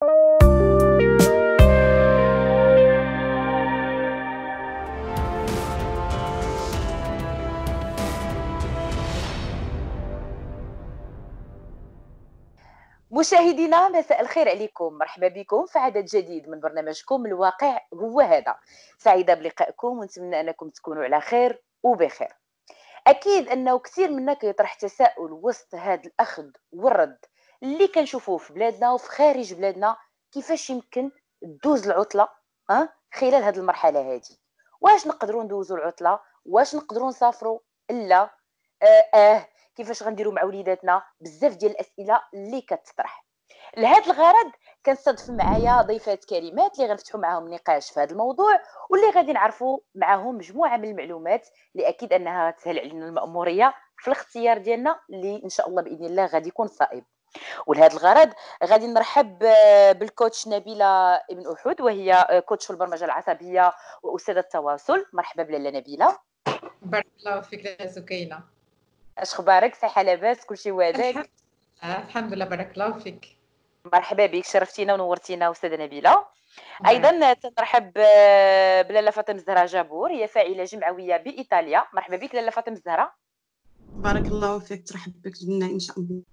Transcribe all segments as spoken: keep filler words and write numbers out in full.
مشاهدينا مساء الخير عليكم، مرحبا بكم في عدد جديد من برنامجكم الواقع هو هذا. سعيدة بلقائكم ونتمنى أنكم تكونوا على خير وبخير. أكيد أنه كثير منا كيطرح تساؤل وسط هذا الأخذ والرد اللي كنشوفوه في بلادنا وفي خارج بلادنا، كيفاش يمكن تدوز العطلة أه؟ خلال هذه المرحلة هذه. واش نقدروا ندوزوا العطلة؟ واش نقدروا نسافروا؟ لا آه, آه كيفاش غنديروا مع وليداتنا؟ بزاف ديال الأسئلة اللي كتطرح. لهذا الغرض كنستضيف معايا ضيفات كريمات اللي غنفتحوا معاهم نقاش في هذا الموضوع، واللي غادي نعرفوا معاهم مجموعه من المعلومات اللي اكيد انها تسهل علينا المأموريه في الاختيار ديالنا اللي ان شاء الله باذن الله غادي يكون صائب. ولهذا الغرض غادي نرحب بالكوتش نبيله ابن احود، وهي كوتش في البرمجه العصبيه واستاذه التواصل. مرحبا بلاله نبيله. بارك الله فيك يا سكينه. اش اخبارك؟ صحه لاباس؟ كلشي واداك؟ الحمد لله بارك الله فيك. مرحبا بك، شرفتينا ونورتينا استاذه نبيله. ايضا تنرحب بلاله فاطمه الزهراء جابور، هي فاعله جمعويه بايطاليا. مرحبا بك لاله فاطمه الزهراء. بارك الله فيك، ترحب بك جنة ان شاء الله.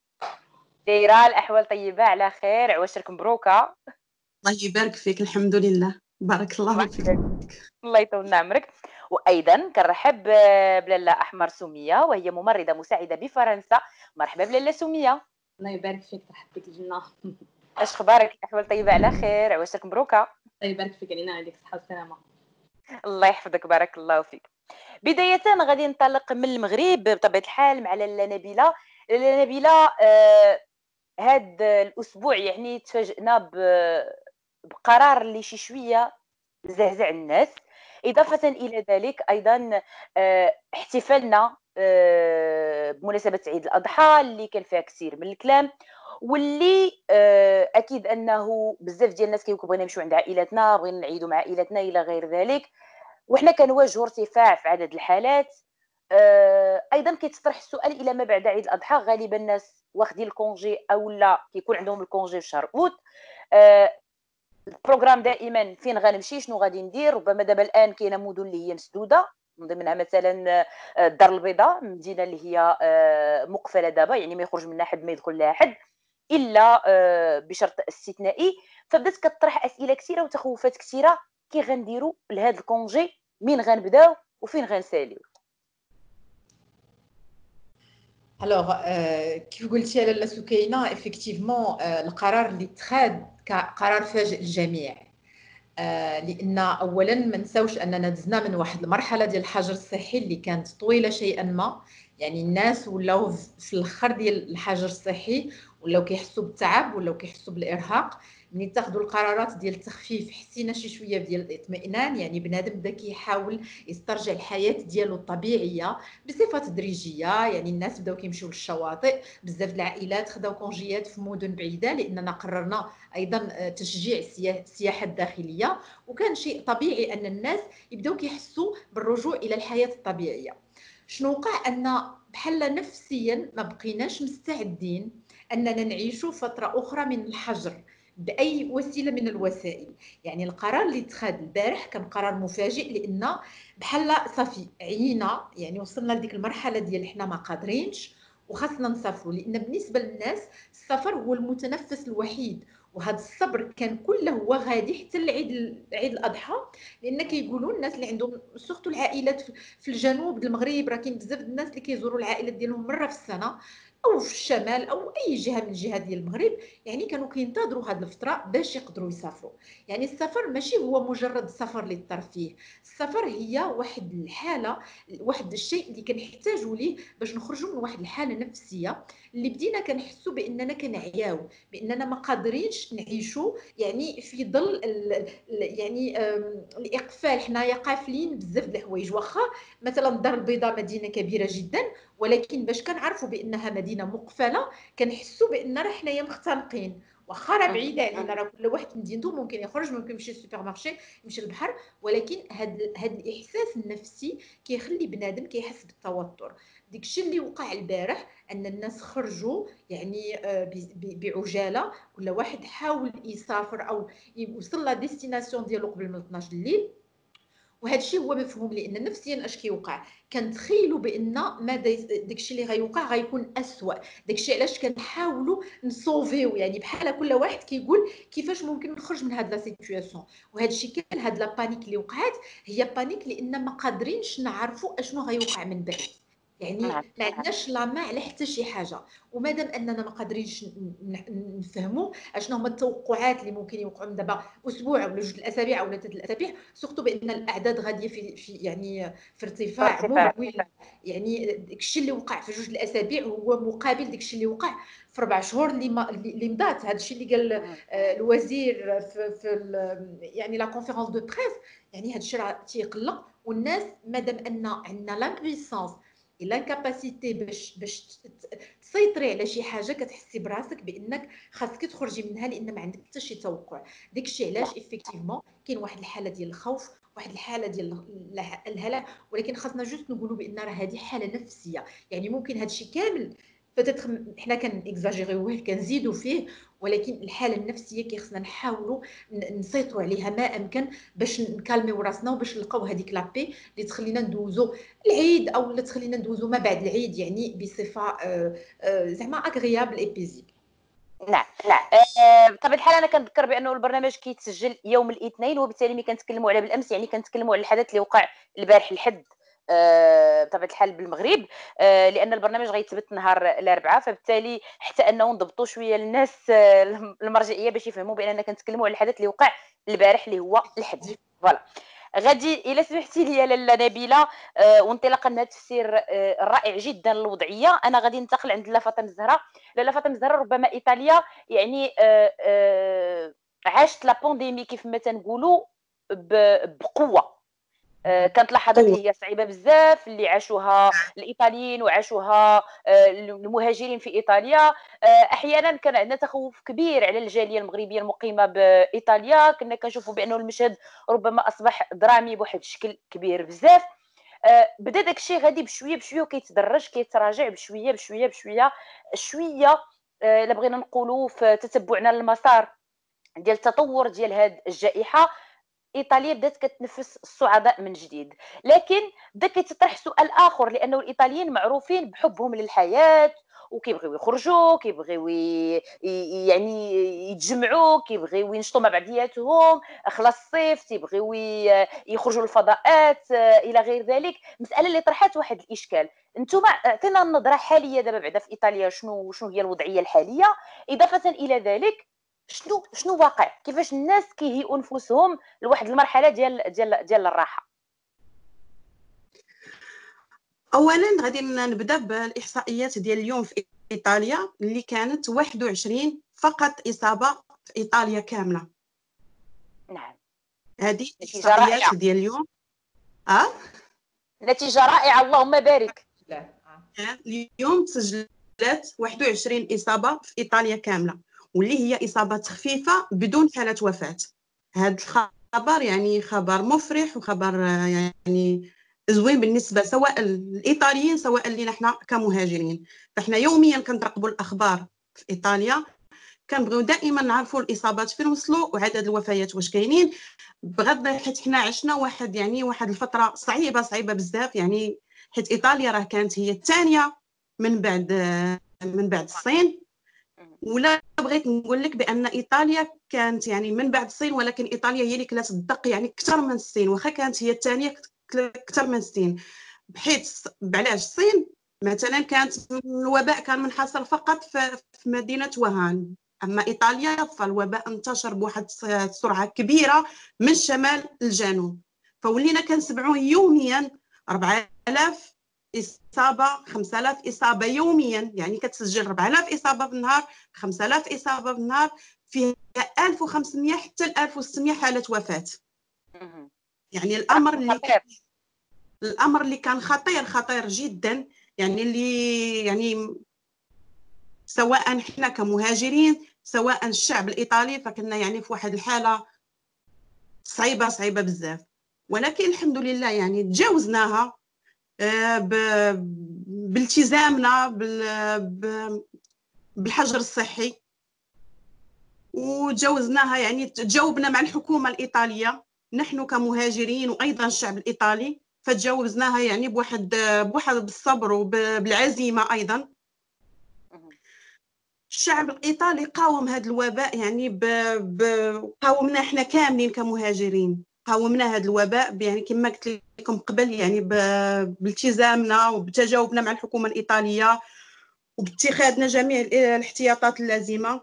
دايره الاحوال طيبه على خير؟ عواشرك مبروكه. الله يبارك فيك، الحمد لله بارك الله فيك. الله يطول عمرك. وايضا كنرحب بلاله احمر سميه، وهي ممرضه مساعده بفرنسا. مرحبا بلاله سميه. الله يبارك فيك، ترحب بك جنة. اش اخبارك؟ الاحوال طيبه على خير؟ عواشرك مبروكه. الله يبارك فيك، علينا عليك صحه وسلامه. الله يحفظك، بارك الله فيك. بدايه غادي ننطلق من المغرب بطبيعه الحال مع لاله نبيله. لاله نبيله، آه هذا الاسبوع يعني تفاجئنا بقرار اللي شي شويه زعزع الناس. اضافه الى ذلك ايضا آه احتفالنا آه بمناسبه عيد الاضحى اللي كان فيها كثير من الكلام، واللي آه اكيد انه بزاف ديال الناس كيقولوا بغينا نمشيو عند عائلاتنا، بغينا نعيدوا مع عائلاتنا الى غير ذلك. وحنا كنواجهوا ارتفاع في عدد الحالات. آه ايضا كيتطرح السؤال الى ما بعد عيد الاضحى. غالبا الناس واخدين الكونجي او لا كيكون عندهم الكونجي في شهر اوت. آه البروغرام دائما فين غنمشي، شنو غادي ندير. ربما دابا الان كاينه مدن اللي هي مسدوده، من ضمنها مثلا الدار البيضاء، مدينه اللي هي مقفله دابا، يعني ما يخرج منها حد، ما يدخل لها حد الا بشرط استثنائي. فبدات كطرح اسئله كثيره وتخوفات كثيره. كي غنديروا لهذا الكونجي؟ مين غنبداو وفين غنساليو؟ الوغ كيف قلتي لاله سكينه، افكتيفمون القرار اللي اتخذ كقرار فاجئ الجميع، لان اولا ما نساوش اننا دزنا من واحد المرحله ديال الحجر الصحي اللي كانت طويله شيئا ما. يعني الناس ولاو في الاخر ديال الحجر الصحي، ولاو كيحسوا بالتعب، ولاو كيحسوا بالارهاق. ملي تاخذوا القرارات ديال التخفيف حسينا شي شويه ديال الاطمئنان، يعني بنادم بدا كيحاول يسترجع الحياه ديالو الطبيعيه بصفه تدريجيه. يعني الناس بداو كيمشيو للشواطئ، بزاف العائلات خداو كونجيات في مدن بعيده، لاننا قررنا ايضا تشجيع السياحه الداخليه، وكان شيء طبيعي ان الناس يبداو كيحسوا بالرجوع الى الحياه الطبيعيه. شنو وقع؟ ان بحال نفسيا ما بقيناش مستعدين اننا نعيشوا فتره اخرى من الحجر باي وسيله من الوسائل. يعني القرار اللي اتخذ البارح كان قرار مفاجئ، لان بحال صافي عيينا، يعني وصلنا لديك المرحله ديال حنا ما قادرينش وخاصنا نسافروا. لان بالنسبه للناس السفر هو المتنفس الوحيد، وهذا الصبر كان كله هو غادي حتى لعيد عيد الاضحى. لان كيقولوا الناس اللي عندهم سورتو العائلات في الجنوب المغرب، راه كاين بزاف الناس اللي كيزوروا العائلات ديالهم مره في السنه، او في الشمال او اي جهه من الجهات ديال المغرب. يعني كانوا كينتظروا هذه الفتره باش يقدروا يسافروا. يعني السفر ماشي هو مجرد سفر للترفيه، السفر هي واحد الحاله، واحد الشيء اللي كنحتاجوا ليه باش نخرجوا من واحد الحاله نفسيه اللي بدينا كنحسوا باننا كنعياو، باننا ما قادرينش نعيشوا يعني في ظل يعني الاقفال. حنايا قافلين بزاف د الحوايج، واخا مثلا الدار البيضاء مدينه كبيره جدا، ولكن باش كنعرفوا بانها مدينه مقفله كنحسوا بان راه حنايا مختنقين واخا راه بعيده علينا، راه كل واحد في مدينته ممكن يخرج، ممكن يمشي للسوبر مارشي، يمشي للبحر، ولكن هاد هاد الاحساس النفسي كيخلي بنادم كيحس بالتوتر. داكشي اللي وقع البارح ان الناس خرجوا يعني بعجاله، كل واحد حاول يسافر او يوصل لا ديستيناسيون ديالو قبل من اثناش الليل، وهذا الشيء هو مفهوم لان نفسيا اش كيوقع كنتخيلوا بان ما داكشي اللي غيوقع غيكون اسوء. داكشي علاش كنحاولوا نسوفيو، يعني بحال كل واحد كيقول كيفاش ممكن نخرج من هاد لا سيتوياسيون. وهذا الشيء كان هاد لا بانيك اللي وقعت هي بانيك لان ما قادرينش نعرفوا اشنو غيوقع من بعد، يعني ما عندناش لا ما على حتى شي حاجه. ومادام اننا ما قادرينش نفهموا اشنو هما التوقعات اللي ممكن يوقعوا من دابا اسبوع ولا جوج الاسابيع ولا ثلاث الاسابيع، سورتو بان الاعداد غاديه في, في يعني في ارتفاع مهول. يعني داكشي اللي وقع في جوج الاسابيع هو مقابل داكشي اللي وقع في اربع شهور اللي ما اللي مضات. هذا الشيء اللي قال الوزير في, في يعني لا كونفيرونس دو بريس، يعني هذا الشيء راه تيقلق. والناس مادام ان عندنا لامبويسونس الا كاباسيتي باش باش تسيطري على شي حاجه، كتحسي براسك بانك خاصك تخرجي منها لان ما عندك حتى شي توقع. داكشي علاش ايفيكتيفمون كاين واحد الحاله ديال الخوف، واحد الحاله ديال الهلع، ولكن خاصنا جوست نقولوا بان راه هذه حاله نفسيه. يعني ممكن هذا الشيء كامل فتتخ حنا كنكزاجيريوه كنزيدوا فيه، ولكن الحاله النفسيه كيخصنا نحاولوا نسيطروا عليها ما امكن باش نكالميو راسنا وباش نلقاو هذيك لابي اللي تخلينا ندوزو العيد او اللي تخلينا ندوزو ما بعد العيد يعني بصفه زعما اغريابل اي بيزيبل. نعم نعم. آه، بطبيعه الحال انا كنذكر بانه البرنامج كيتسجل يوم الاثنين، وبالتالي ملي كنتكلموا على بالامس يعني كنتكلموا على الحدث اللي وقع البارح الحد آه، بطبيعه الحال بالمغرب، آه، لان البرنامج غيتثبت نهار الاربعاء، فبالتالي حتى انه نضبطوا شويه للناس آه، المرجعيه باش يفهموا باننا كنتكلموا على الحدث اللي وقع البارح اللي هو الحد. فوالا غادي الا سمحتي لي لاله نبيله، آه، وانطلاقا من هذا التفسير آه، الرائع جدا للوضعيه، انا غادي ننتقل عند لاله فاطمه الزهراء. لاله فاطمه الزهراء ربما ايطاليا يعني آه، آه، عاشت لا بانديمي كيف ما تنقولوا بقوه. كانت لحظات هي صعيبه بزاف اللي عاشوها الايطاليين وعاشوها المهاجرين في ايطاليا. احيانا كان عندنا تخوف كبير على الجاليه المغربيه المقيمه بايطاليا، كنا كنشوفوا بانه المشهد ربما اصبح درامي بواحد الشكل كبير بزاف. بدا داكشي غادي بشويه بشويه وكيتدرج كيتراجع بشويه بشويه بشويه شويه. الا بغينا نقولوا في تتبعنا للمسار ديال التطور ديال هذه الجائحه، ايطاليا بدات كتنفس الصعداء من جديد. لكن بدا كيتطرح سؤال اخر، لانه الايطاليين معروفين بحبهم للحياه وكيبغيو يخرجوا، كيبغيو يعني يتجمعوا، كيبغيو ينشطوا مع بعضياتهم خلاص الصيف، تيبغيو يخرجوا للفضاءات الى غير ذلك. مساله اللي طرحت واحد الاشكال. نتوما عطينا النظره حاليه دابا بعدا في ايطاليا، شنو شنو هي الوضعيه الحاليه؟ اضافه الى ذلك شنو شنو واقع، كيفاش الناس كيهيئوا نفوسهم لواحد المرحله ديال ديال ديال الراحه؟ اولا غادي نبدا بالاحصائيات ديال اليوم في ايطاليا اللي كانت واحد وعشرين فقط اصابه في ايطاليا كامله. نعم هذه الاحصائيات ديال اليوم. اه نتيجه رائعه اللهم بارك. اليوم تسجلت واحد وعشرين اصابه في ايطاليا كامله، واللي هي اصابات خفيفه بدون حاله وفاه. هذا الخبر يعني خبر مفرح وخبر يعني زوين بالنسبه سواء الايطاليين سواء لينا حنا كمهاجرين. فاحنا يوميا كنراقبوا الاخبار في ايطاليا، كنبغيو دائما نعرفوا الاصابات فين وصلوا وعدد الوفيات واش كاينين، بغض حيت حنا عشنا واحد يعني واحد الفتره صعيبه صعيبه بزاف، يعني حيت ايطاليا راه كانت هي الثانيه من بعد من بعد الصين. ولا بغيت نقول لك بان ايطاليا كانت يعني من بعد الصين، ولكن ايطاليا هي اللي كلات الدق يعني اكثر من الصين، واخا كانت هي الثانيه اكثر من الصين. بحيث علاش الصين مثلا كانت الوباء كان منحصر فقط في مدينه ووهان، اما ايطاليا فالوباء انتشر بواحد السرعه كبيره من الشمال للجنوب، فولينا كنسمعوه يوميا أربعة آلاف اصابه خمسة آلاف اصابه يوميا، يعني كتسجل أربعة آلاف اصابه في النهار، خمسة آلاف اصابه في النهار، فيها ألف وخمسمية حتى ألف وستمية حاله وفاه. يعني الامر اللي كان الامر اللي كان خطير خطير جدا، يعني اللي يعني سواء حنا كمهاجرين سواء الشعب الايطالي، فكنا يعني في واحد الحاله صعيبه صعيبه بزاف. ولكن الحمد لله يعني تجاوزناها بالتزامنا بالحجر الصحي، وتجاوزناها يعني تجاوبنا مع الحكومه الايطاليه نحن كمهاجرين وايضا الشعب الايطالي، فتجاوزناها يعني بواحد بواحد بالصبر وبالعزيمه. ايضا الشعب الايطالي قاوم هذا الوباء يعني ب... ب... قاومنا احنا كاملين كمهاجرين، قاومنا هذا الوباء يعني كما قلت لكم قبل يعني ب... بالتزامنا وبتجاوبنا مع الحكومه الايطاليه وباتخاذنا جميع الاحتياطات اللازمه.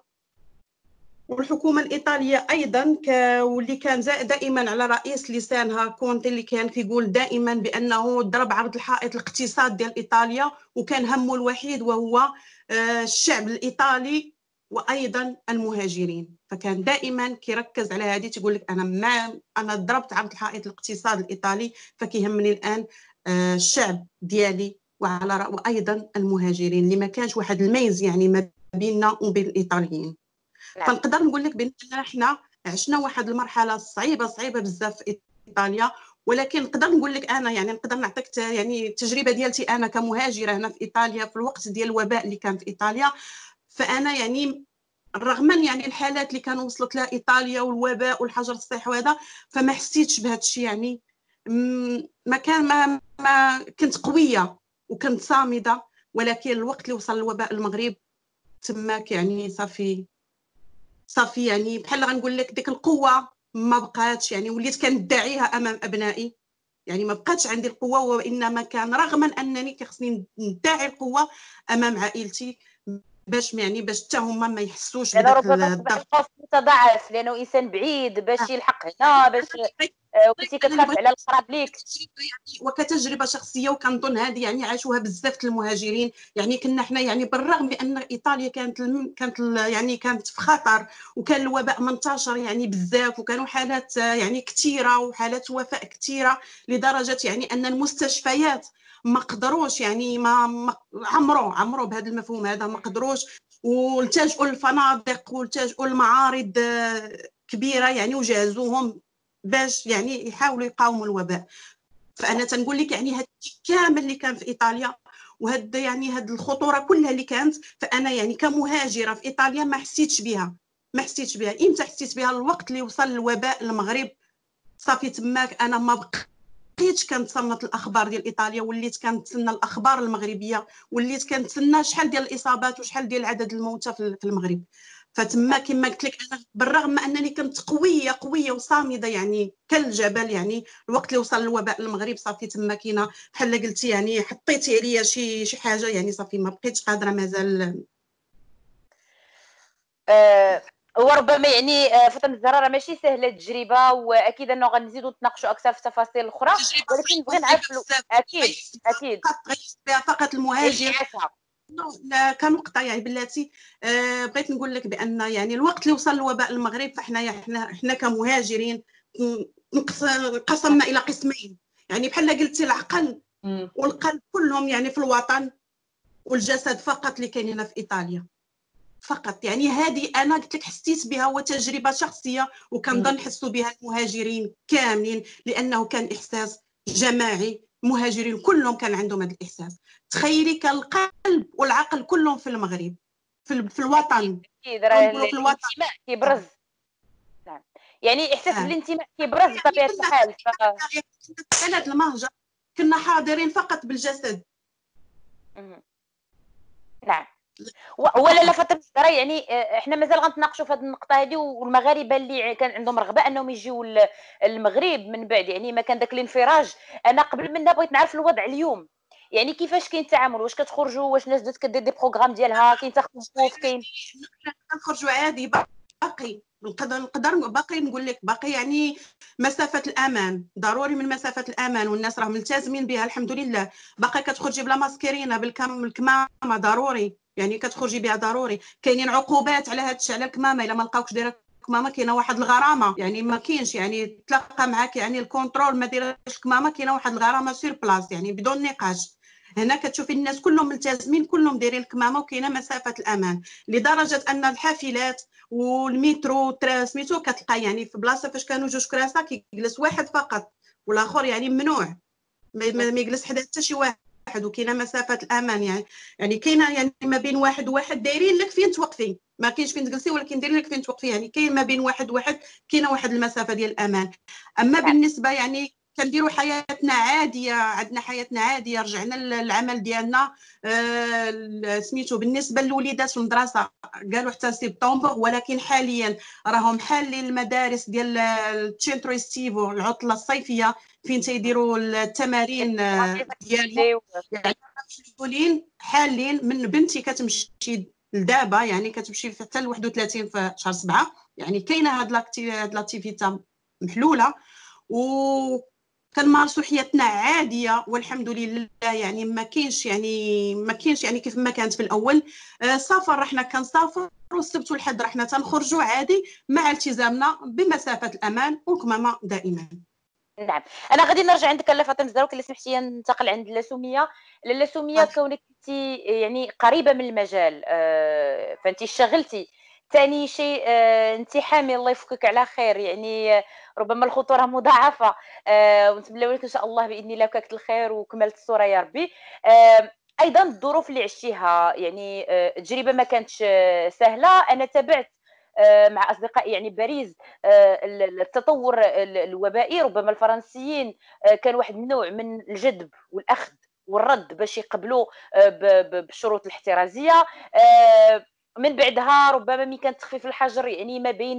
والحكومه الايطاليه ايضا ك... واللي كان دائما على رئيس لسانها كونتي، اللي كان كيقول دائما بانه ضرب عرض الحائط الاقتصاد ديال ايطاليا، وكان همه الوحيد وهو الشعب الايطالي وايضا المهاجرين. فكان دائما كيركز على هذه، تقول لك انا ما انا ضربت عرض الحائط الاقتصاد الايطالي، فكيهمني الان الشعب ديالي وعلى وايضا المهاجرين، اللي ما كانش واحد الميز يعني ما بيننا وبين الايطاليين. نعم. فنقدر نقول لك بان احنا عشنا واحد المرحله صعيبه صعيبه بزاف في ايطاليا، ولكن نقدر نقول لك انا يعني نقدر نعطيك يعني التجربه ديالتي انا كمهاجره هنا في ايطاليا في الوقت ديال الوباء اللي كان في ايطاليا. فانا يعني رغم يعني الحالات اللي كانوا وصلت لها ايطاليا والوباء والحجر الصحي وهذا، فما حسيتش بهذا الشيء يعني ما كان ما, ما كنت قويه وكنت صامده. ولكن الوقت اللي وصل الوباء المغرب تماك يعني صافي صافي يعني بحال غنقول لك ديك القوه ما بقاتش، يعني وليت كندعيها امام ابنائي، يعني ما بقاتش عندي القوه، وانما كان رغما انني كيخصني ندعي القوه امام عائلتي باش يعني باش حتى هما ما يحسوش بداك ربما الضغط الخوف متضاعف لانه انسان بعيد باش يلحق هنا باش وانت كتخاف على القراب ليك. وكتجربه شخصيه وكنظن هذه يعني عاشوها بزاف المهاجرين. يعني كنا حنا يعني بالرغم بان ايطاليا كانت كانت يعني كانت في خطر وكان الوباء منتشر يعني بزاف وكانوا حالات يعني كثيره وحالات وفاه كثيره لدرجه يعني ان المستشفيات ما قدروش يعني ما عمروا عمروا بهذا المفهوم هذا ما قدروش، والتجؤوا للفنادق والتجؤوا لمعارض كبيره يعني وجهزوهم باش يعني يحاولوا يقاوموا الوباء. فانا تنقول لك يعني هذا كامل اللي كان في ايطاليا وهذا يعني هذه الخطوره كلها اللي كانت، فانا يعني كمهاجره في ايطاليا ما حسيتش بها ما حسيتش بها امتى حسيت بها؟ الوقت اللي وصل الوباء للمغرب صافي تماك انا ما بقيتش كنتصنت الاخبار ديال ايطاليا، وليت كنتسنى الاخبار المغربيه، وليت كنتسنى شحال ديال الاصابات وشحال ديال عدد الموتى في المغرب. فتما كما قلت لك انا بالرغم من انني كنت قويه قويه وصامده يعني كالجبل، يعني الوقت اللي وصل الوباء للمغرب صافي تما كاينه بحال قلتي يعني حطيتي عليا شي شي حاجه يعني صافي ما بقيتش قادره مازال. أه وربما يعني فاطمه الزهراء راه ماشي سهله التجربه، واكيد انه غنزيدوا نتناقشوا اكثر في التفاصيل الاخرى، ولكن بغي نعرف اكيد اكيد بها فقط المهاجر لا كنقطه يعني بلاتي. أه بغيت نقول لك بان يعني الوقت اللي وصل الوباء المغرب فاحنا احنا احنا كمهاجرين انقسمنا الى قسمين، يعني بحال قلتي العقل والقلب كلهم يعني في الوطن، والجسد فقط اللي كاين هنا في ايطاليا فقط. يعني هذه انا قلت لك حسيت بها وتجربه شخصيه وكنظن حسوا بها المهاجرين كاملين، لانه كان احساس جماعي، المهاجرين كلهم كان عندهم هذا الاحساس. تخيلي كان القلب والعقل كلهم في المغرب في, في الوطن اكيد راه الانتماء كيبرز. نعم يعني احساس بالانتماء كيبرز بطبيعه الحال. ف بلد المهجر كنا حاضرين فقط بالجسد. نعم ولا لا فاطمه الزهراء يعني احنا مازال غنتناقشوا في هذه النقطه هذه، والمغاربه اللي كان عندهم رغبه انهم يجيو المغرب من بعد يعني ما كان داك الانفراج. انا قبل منا بغيت نعرف الوضع اليوم، يعني كيفاش كاين التعامل؟ واش كتخرجوا؟ واش الناس بدات كدير دي بروغرام ديالها؟ كاين تخفيف؟ كاين كنخرجوا عادي باقي نقدر نقدر باقي نقول لك باقي يعني مسافه الامان ضروري، من مسافه الامان والناس راه ملتزمين بها الحمد لله. باقي كتخرجي بلا ماسكيرينا بالكمامه ضروري، يعني كتخرجي بها ضروري. كاينين عقوبات على هذا الشيء على الكمامه، الا ما لقاوكش دايره الكمامه كاينه واحد الغرامه، يعني ما كاينش يعني تلقى معاك يعني الكونترول ما دايرش الكمامه كاينه واحد الغرامه سير بلاص يعني بدون نقاش. هنا كتشوفي الناس كلهم ملتزمين كلهم دايرين الكمامه وكاينه مسافه الامان، لدرجه ان الحافلات والمترو ترا سميتو كتلقى يعني في بلاصه فاش كانوا جوج كراسه كيجلس واحد فقط والاخر يعني ممنوع ما يجلس حدا حتى شي واحد، وكاينه مسافه الامان يعني يعني كاينه يعني ما بين واحد وواحد دايرين لك فين توقفي، ما كاينش فين تجلسي ولكن دايرين لك فين توقفي، يعني كاين ما بين واحد وواحد كاينه واحد المسافه ديال الامان. اما بالنسبه يعني كنديروا حياتنا عاديه، عندنا حياتنا عاديه، رجعنا للعمل ديالنا. آه سميتو بالنسبه للوليدات في المدرسه قالوا حتى سبتمبر، ولكن حاليا راهم حالين المدارس ديال التشينترو استيفو العطله الصيفيه فين تيديروا التمارين ديالهم. يعني مسؤولين حالين من بنتي كتمشي لدابا يعني كتمشي حتى ل واحد وثلاثين في شهر سبعة، يعني كاينه هاد لاكتيفيتي محلوله و كنمارسوا حياتنا عاديه والحمد لله. يعني ما كاينش يعني ما كاينش يعني كيف ما كانت في الاول. آه سفر رحنا كنسافر والسبت والحد رحنا تنخرجوا عادي مع التزامنا بمسافه الامان والكمامه دائما. نعم، انا غادي نرجع عندك لاله فاطمه الزهراء، اللي سمحتي ننتقل عند لاله سميه. لاله سميه، كونك انت يعني قريبه من المجال، آه فانت اشتغلتي. ثاني شيء، آه انت حامل الله يفكك على خير، يعني ربما الخطوره مضاعفه، آه ونتمنى لك ان شاء الله باذن الله وكاكه الخير وكملت الصوره يا ربي. آه ايضا الظروف اللي عشتيها، يعني آه تجربه ما كانتش سهله. انا تابعت مع اصدقائي يعني باريس التطور الوبائي، ربما الفرنسيين كان واحد النوع من الجذب والاخذ والرد باش يقبلوا بالشروط الاحترازيه. من بعدها ربما ملي كان تخفيف الحجر، يعني ما بين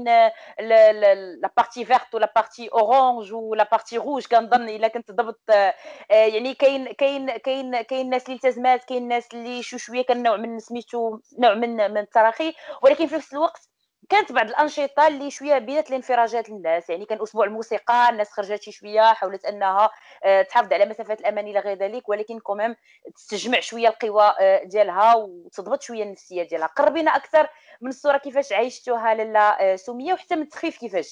لا بارتي فيرت ولا بارتي اورانج ولا بارتي روج، كنظن الا كنت ضبط. يعني كاين كاين كاين كاين الناس اللي التزمات، كاين الناس اللي شو شويه كان نوع من سميتو نوع من من التراخي، ولكن في نفس الوقت كانت بعض الانشطه اللي شويه بينت الانفراجات للناس. يعني كان اسبوع الموسيقى، الناس خرجت شي شويه، حاولت انها تحافظ على مسافه الامان الى غير ذلك، ولكن كوميم تستجمع شويه القوى ديالها وتضبط شويه النفسيه ديالها. قربينا اكثر من الصوره كيفاش عيشتوها لاله سميه، وحتى من التخفيف كيفاش.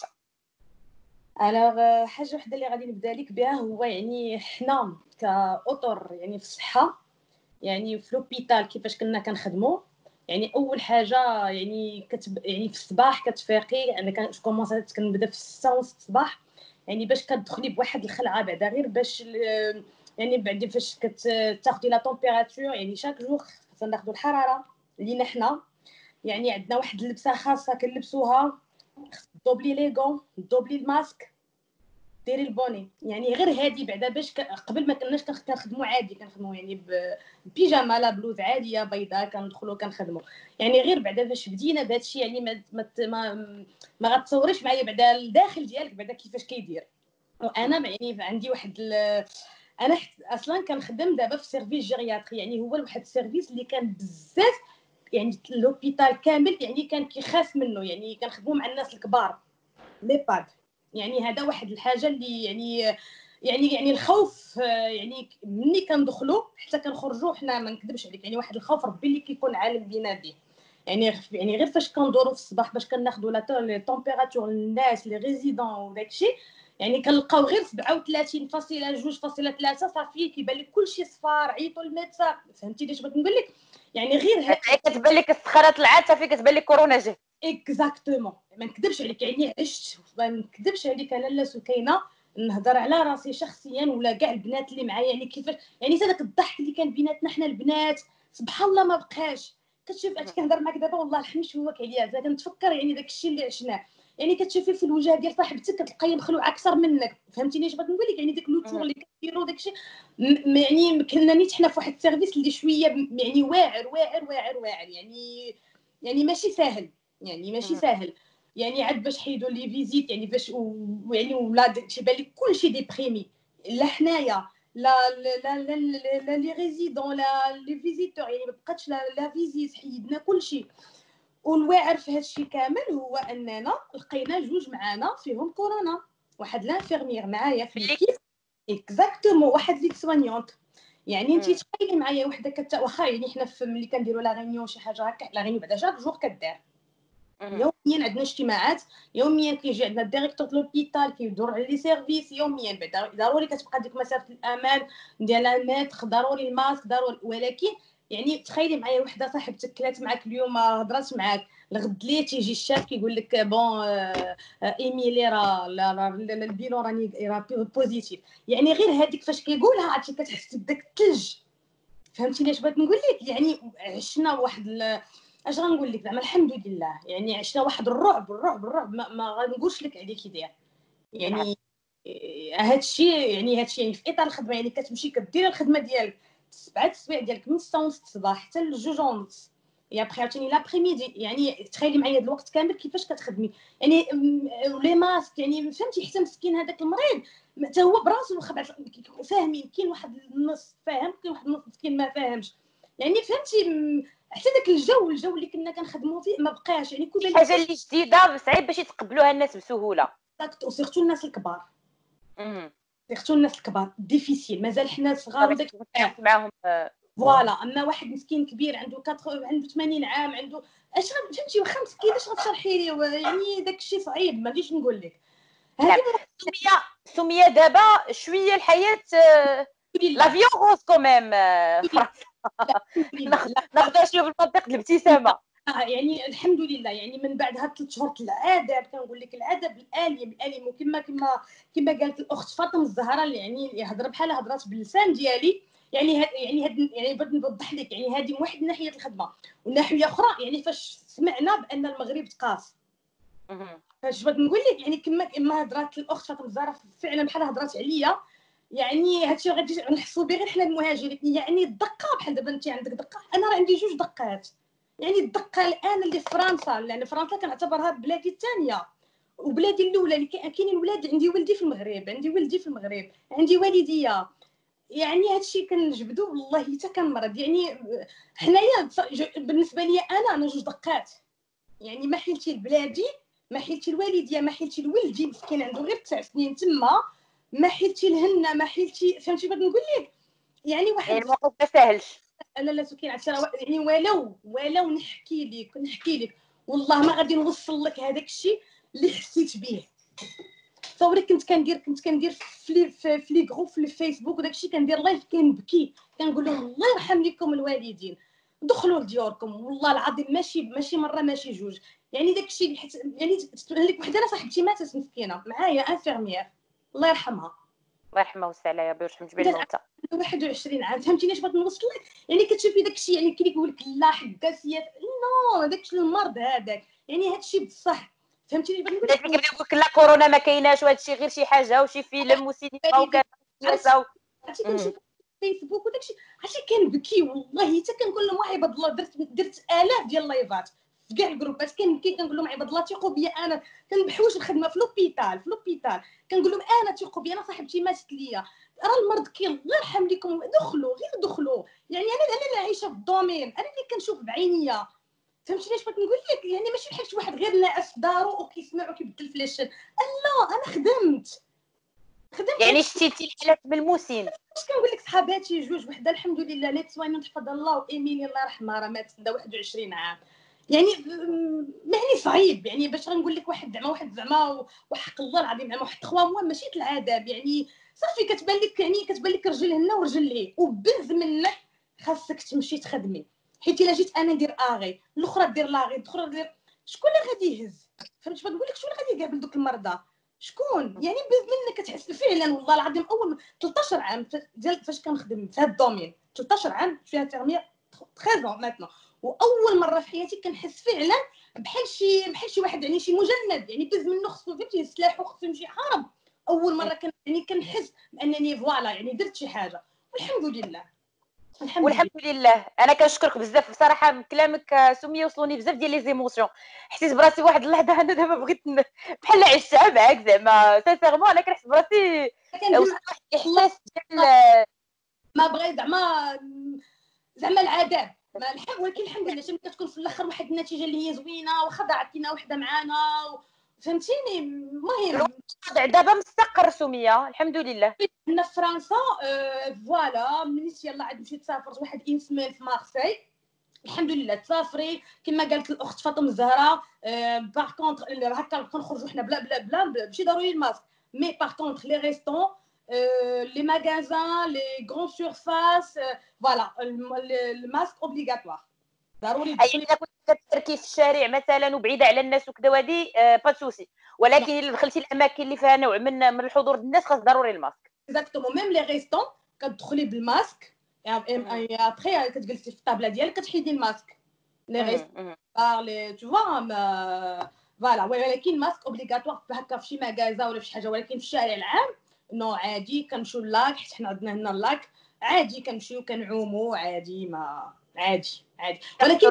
انا حاجه وحده اللي غادي نبدا لك بها هو يعني حنا كاطر يعني في الصحه، يعني في لوبيتال كيفاش كنا كنخدموا. يعني اول حاجه يعني كتب يعني في الصباح كتفيقي، انا كان كومونسات كنبدا في ستة ونص الصباح، يعني باش كتدخلي بواحد الخلعه بعدا غير باش يعني بعد فاش كتاخدي لا طومبيراتور، يعني شاك جور خصنا ناخذوا الحراره لينا حنا. يعني عندنا واحد اللبسه خاصه كنلبسوها، دوبلي لي غون، دوبلي الماسك، ديري البوني. يعني غير هادي بعدا باش ك... قبل ما كناش كنخدموا عادي، كنخدموا يعني ببيجاما لا بلوز عاديه بيضاء كندخلوا كنخدموا. يعني غير بعدا باش بدينا بهادشي يعني ما ما ما, ما غتصوريش معايا بعدا الداخل ديالك بعدا كيفاش كيدير. وانا يعني عندي واحد ال... انا اصلا كنخدم دابا في سيرفيس جيرياتري، يعني هو واحد السيرفيس اللي كان بزاف يعني لوبيتال كامل يعني كان كيخاف منه، يعني كنخدموا مع الناس الكبار لي باد. يعني هذا واحد الحاجه اللي يعني يعني يعني الخوف يعني ملي كندخلوا حتى كنخرجوا حنا ما نكذبش عليك، يعني واحد الخوف ربي اللي كيكون عالم بينا به. يعني يعني غير فاش كندوروا في الصباح باش كناخذوا لا طومبيراتور للناس لي ريزيدون وداكشي، يعني كنلقاو غير سبعة وثلاثين فاصلة جوج فاصلة ثلاثة صافي كيبان لك كلشي صفار، عيطوا للميدسا. فهمتي اش بغيت نقول لك؟ يعني غير هكا كتبان لك السخره طلعت صافي كتبان لك كورونا جا. اكزاكتومون، ما نكذبش عليك، يعني عشت ما نكذبش عليك انا لا سكينه نهضر على راسي شخصيا ولا كاع البنات اللي معايا، يعني كيفاش يعني هذاك الضحك اللي كان بيناتنا حنا البنات سبحان الله ما بقاش. كتشوف اش كنهضر معاك دابا والله الحمش هوك عليا، زاد كنتفكر يعني داك الشيء اللي عشناه. يعني كتشوفي في الوجه ديال صاحبتك كتلقاي مخلوع اكثر منك، فهمتيني اش بغيت نقول لك؟ يعني داك لوتور اللي كديروا داك الشيء يعني كنا نيت حنا في واحد السيرفيس اللي شويه يعني واعر واعر واعر واعر يعني يعني ماشي ساهل، يعني ماشي ساهل. يعني عاد باش حيدوا لي فيزيت يعني باش يعني ولا تيبان لك كلشي ديبريمي، لا حنايا لا لا لا لا لي ريزيدون لا لي فيزيتور، يعني ما بقاتش لا لا فيزيت، حيدنا كلشي. والواعر في هادشي كامل هو اننا لقينا جوج معانا فيهم كورونا، واحد لانفيرمير معايا في ليكيب اكزاكتومون، واحد لي سوانيونت. يعني انت تخيلي معايا وحده كتا واخا يعني حنا ملي كنديروا لا ريونيون شي حاجه هكا، لا ريونيون بعدا شاك جور كدار يوميا، عندنا اجتماعات يوميا، كيجي عندنا الديريكتور د لوبيتال كيدور على لي سيرفيس يوميا. بعدا ضروري كتبقى ديك مسافه الامان ديال المتر، ضروري الماسك ضروري، ولكن يعني تخيلي معايا وحده صاحبتك كلات معاك اليوم هضرات معاك، الغد ليه تيجي الشاف كيقول لك بون ايميلي راه البيلون راني راه بوزيتيف، يعني غير هذيك فاش كيقولها عرفتي كتحس بداك الثلج. فهمتيني اش بغيت نقول لك؟ يعني عشنا واحد ال... اش غنقول لك زعما الحمد لله، يعني عشنا واحد الرعب الرعب الرعب ما, ما غنقولش لك عليه كي داير. يعني هذا الشيء يعني هذا الشيء يعني في اطار الخدمه، يعني كتمشي كدير الخدمه ديالك سبعة السوايع ديالك من ستة ونص الصباح حتى لجوج ونص، يا بخي عاوتاني لابريميدي، يعني تخيلي معايا هذا الوقت كامل كيفاش كتخدمي، يعني لي ماسك، يعني فهمتي حتى مسكين هذاك المريض حتى هو براسو خبع فاهمين، كاين واحد النص فاهم كاين واحد النص مسكين ما فاهمش، يعني فهمتي حتى داك الجو الجو اللي كنا كنخدموا فيه ما بقاش، يعني كل حاجه اللي جديده صعيب باش يتقبلوها الناس بسهوله، وسيرتو الناس الكبار، اها سيرتو الناس الكبار ديفيسيل، مازال حنا صغار وداك معاهم فوالا. اما واحد مسكين كبير عنده عنده ثمانين عام عنده اش فهمتي واخا مسكين اش غتشرحي ليه، يعني داك الشيء صعيب ما غاديش نقول لك. هذه سميه سميه دابا شويه الحياه لا فيوغوس كوميم فرنسا ناخذها شويه بالمنطق الابتسامه. يعني الحمد لله، يعني من بعد هاد ثلاث شهور العذاب كنقول لك العذاب الاليم الاليم، وكما كما كما قالت الاخت فاطمه الزهراء اللي يعني يهضر بحال هضرات باللسان ديالي، يعني هاد يعني هاد يعني بغيت نوضح لك، يعني هذه من واحد ناحيه الخدمه، والناحيه اخرى يعني فاش سمعنا بان المغرب تقاص، فاش بغيت نقول لك يعني كما كما هضرات الاخت فاطمه الزهراء فعلا بحال هضرات عليا، يعني هادشي غادي نحسوا به غير حنا المهاجرين، يعني الدقه بحال دابا انت عندك دقه، انا راه عندي جوج دقات، يعني الدقه الان اللي في فرنسا، لان فرنسا كنعتبرها بلادي الثانيه وبلادي الاولى، اللي كاينين ولاد، عندي ولدي في المغرب عندي ولدي في المغرب عندي والديا، يعني هادشي كنجبدو والله حتى كنمرض، يعني حنايا بالنسبه لي انا انا جوج دقات، يعني ما حيلتي لبلادي ما حيلتي لوالديا ما حيلتي لولدي مسكين عنده غير تسع سنين تما، ما حيلتي لهنا ما حيلتي، فهمتي بغيت نقول لك يعني واحد يعني الموقف ما ساهلش. انا لا سكين عشرة، يعني ولو ولو نحكي لك نحكي لك والله ما غادي نوصل لك هذاك الشيء اللي حسيت به. تصوري كنت كندير كنت كندير في في لي جروب في الفيسبوك وداك الشيء، كندير لايف كنبكي كنقول لهم الله يرحم لكم الوالدين، دخلوا لديوركم والله العظيم ماشي ماشي مره ماشي جوج، يعني داك الشيء اللي حت... يعني تقول لك وحده انا صاحبتي ماتت مسكينه معايا انفيرميير الله يرحمها الله يرحمها ويوسع عليها ويرحم جميع الموتى، واحد وعشرين عام، فهمتيني اش بغيت نوصل لك؟ يعني كتشوفي داك الشيء يعني كيقول لك لا حكاسيات نو داك الشيء المرض هذاك، يعني هذا الشيء بصح فهمتيني بغيت نقول لك كيبدا يقول لك لا كورونا ما كايناش وهذا الشيء غير شي حاجه وشي فيلم وسينما وكذا سياسه. عرفتي كنشوف فيسبوك وداك الشيء عرفتي كنبكي والله حتى كنقول لهم عباد الله درت درت الاف ديال اللايفات في كاع الجروبات كنبكي كنقول لهم عباد الله ثقوا بيا، انا كنبحوش الخدمه في لوبيتال في لوبيتال كنقول لهم انا ثقوا بيا، انا صاحبتي ماتت ليا راه المرض كاين الله يرحم لكم دخلوا غير دخلوا، يعني انا انا اللي عايشه في الدومين انا اللي كنشوف بعينيا، فهمتي علاش بغيت نقول لك؟ يعني ماشي بحال شي واحد غير ناعس في دارو وكيسمع وكيبدل في لاشين، لا انا خدمت خدمت يعني شتيتي الحالات ملموسين. واش كنقول لك صحاباتي جوج وحده الحمد لله لا تسواني تحفظ الله، وايميلي الله يرحمها راه ماتت عندها واحد وعشرين عام، يعني يعني صعيب، يعني باش غنقول لك واحد زعما واحد زعما وحق الله العظيم زعما واحد ثلاثة موا ماشي العذاب، يعني صافي كتبان لك يعني كتبان لك رجل هنا ورجل ليه وبنز منك خاصك تمشي تخدمي، حيت الا جيت انا ندير اغي الاخرى دير لاغي الاخرى دير شكون اللي غادي يهز؟ فهمت بغيت نقول لك شكون اللي غادي يقابل دوك المرضى؟ شكون؟ يعني بنز منك كتحس فعلا والله العظيم اول ثلاثطاش عام ديال فاش كنخدم في هذا الدومين ثلاثطاش عام فيها انفيرميير ثلاثة عشر ماتنا، واول مره في حياتي كنحس فعلا بحال شي بحال شي واحد يعني شي مجند، يعني بز منه خصو فهمتي سلاح وخصو يمشي حارب، اول مره كان يعني كنحس بانني فوالا يعني درت شي حاجه والحمد لله الحمد والحمد لله. لله. انا كنشكرك بزاف بصراحه من كلامك سميه، وصلوني بزاف ديال لي زيموسيون، حسيت براسي واحد اللحظه انا دابا بغيت بحال عشتها معاك زعما سانسيرمون، انا كنحس براسي وصلت واحد الاحساس ديال ما بغيت زعما زعما العذاب ما الحمد، ولكن الحمد لله حتى كتكون في الاخر واحد النتيجه اللي هي زوينه واخا ضاعت لينا وحده معانا فهمتيني. المهم الوضع دابا مستقر سميه الحمد لله. حنا في فرنسا أه فوالا منيت يلاه عاد مشيت سافرت واحد اون سيمين في مارسي الحمد لله تسافري كما قالت الاخت فاطمه الزهراء أه باغ كونطخ هكا كنخرجوا حنا بلا بلا بلا ماشي ضروري الماسك مي باغ كونطخ لي ريستون لي ماغازان لي غران سيرفاس فوالا الماسك اوبليغاتوار ضروري اي تدخلي. الا كنت كتركي في الشارع مثلا وبعيده على الناس وكذا وهادي با سوسي، ولكن الا دخلتي الاماكن اللي فيها نوع من من الحضور ديال الناس خاص ضروري الماسك. اكزاكتومون ميم لي ريستون كتدخلي بالماسك ابخي كتجلسي في الطابله ديالك كتحيدي الماسك. لي ريستون لي تو فوا فوالا ولكن ماسك اوبليغاتوار هكا في شي ماغازا ولا في شي حاجه، ولكن في الشارع العام نو عادي كنمشيو لاك حيت حنا عندنا هنا اللاك عادي كنمشيو كنعومو عادي ما عادي عادي ولكن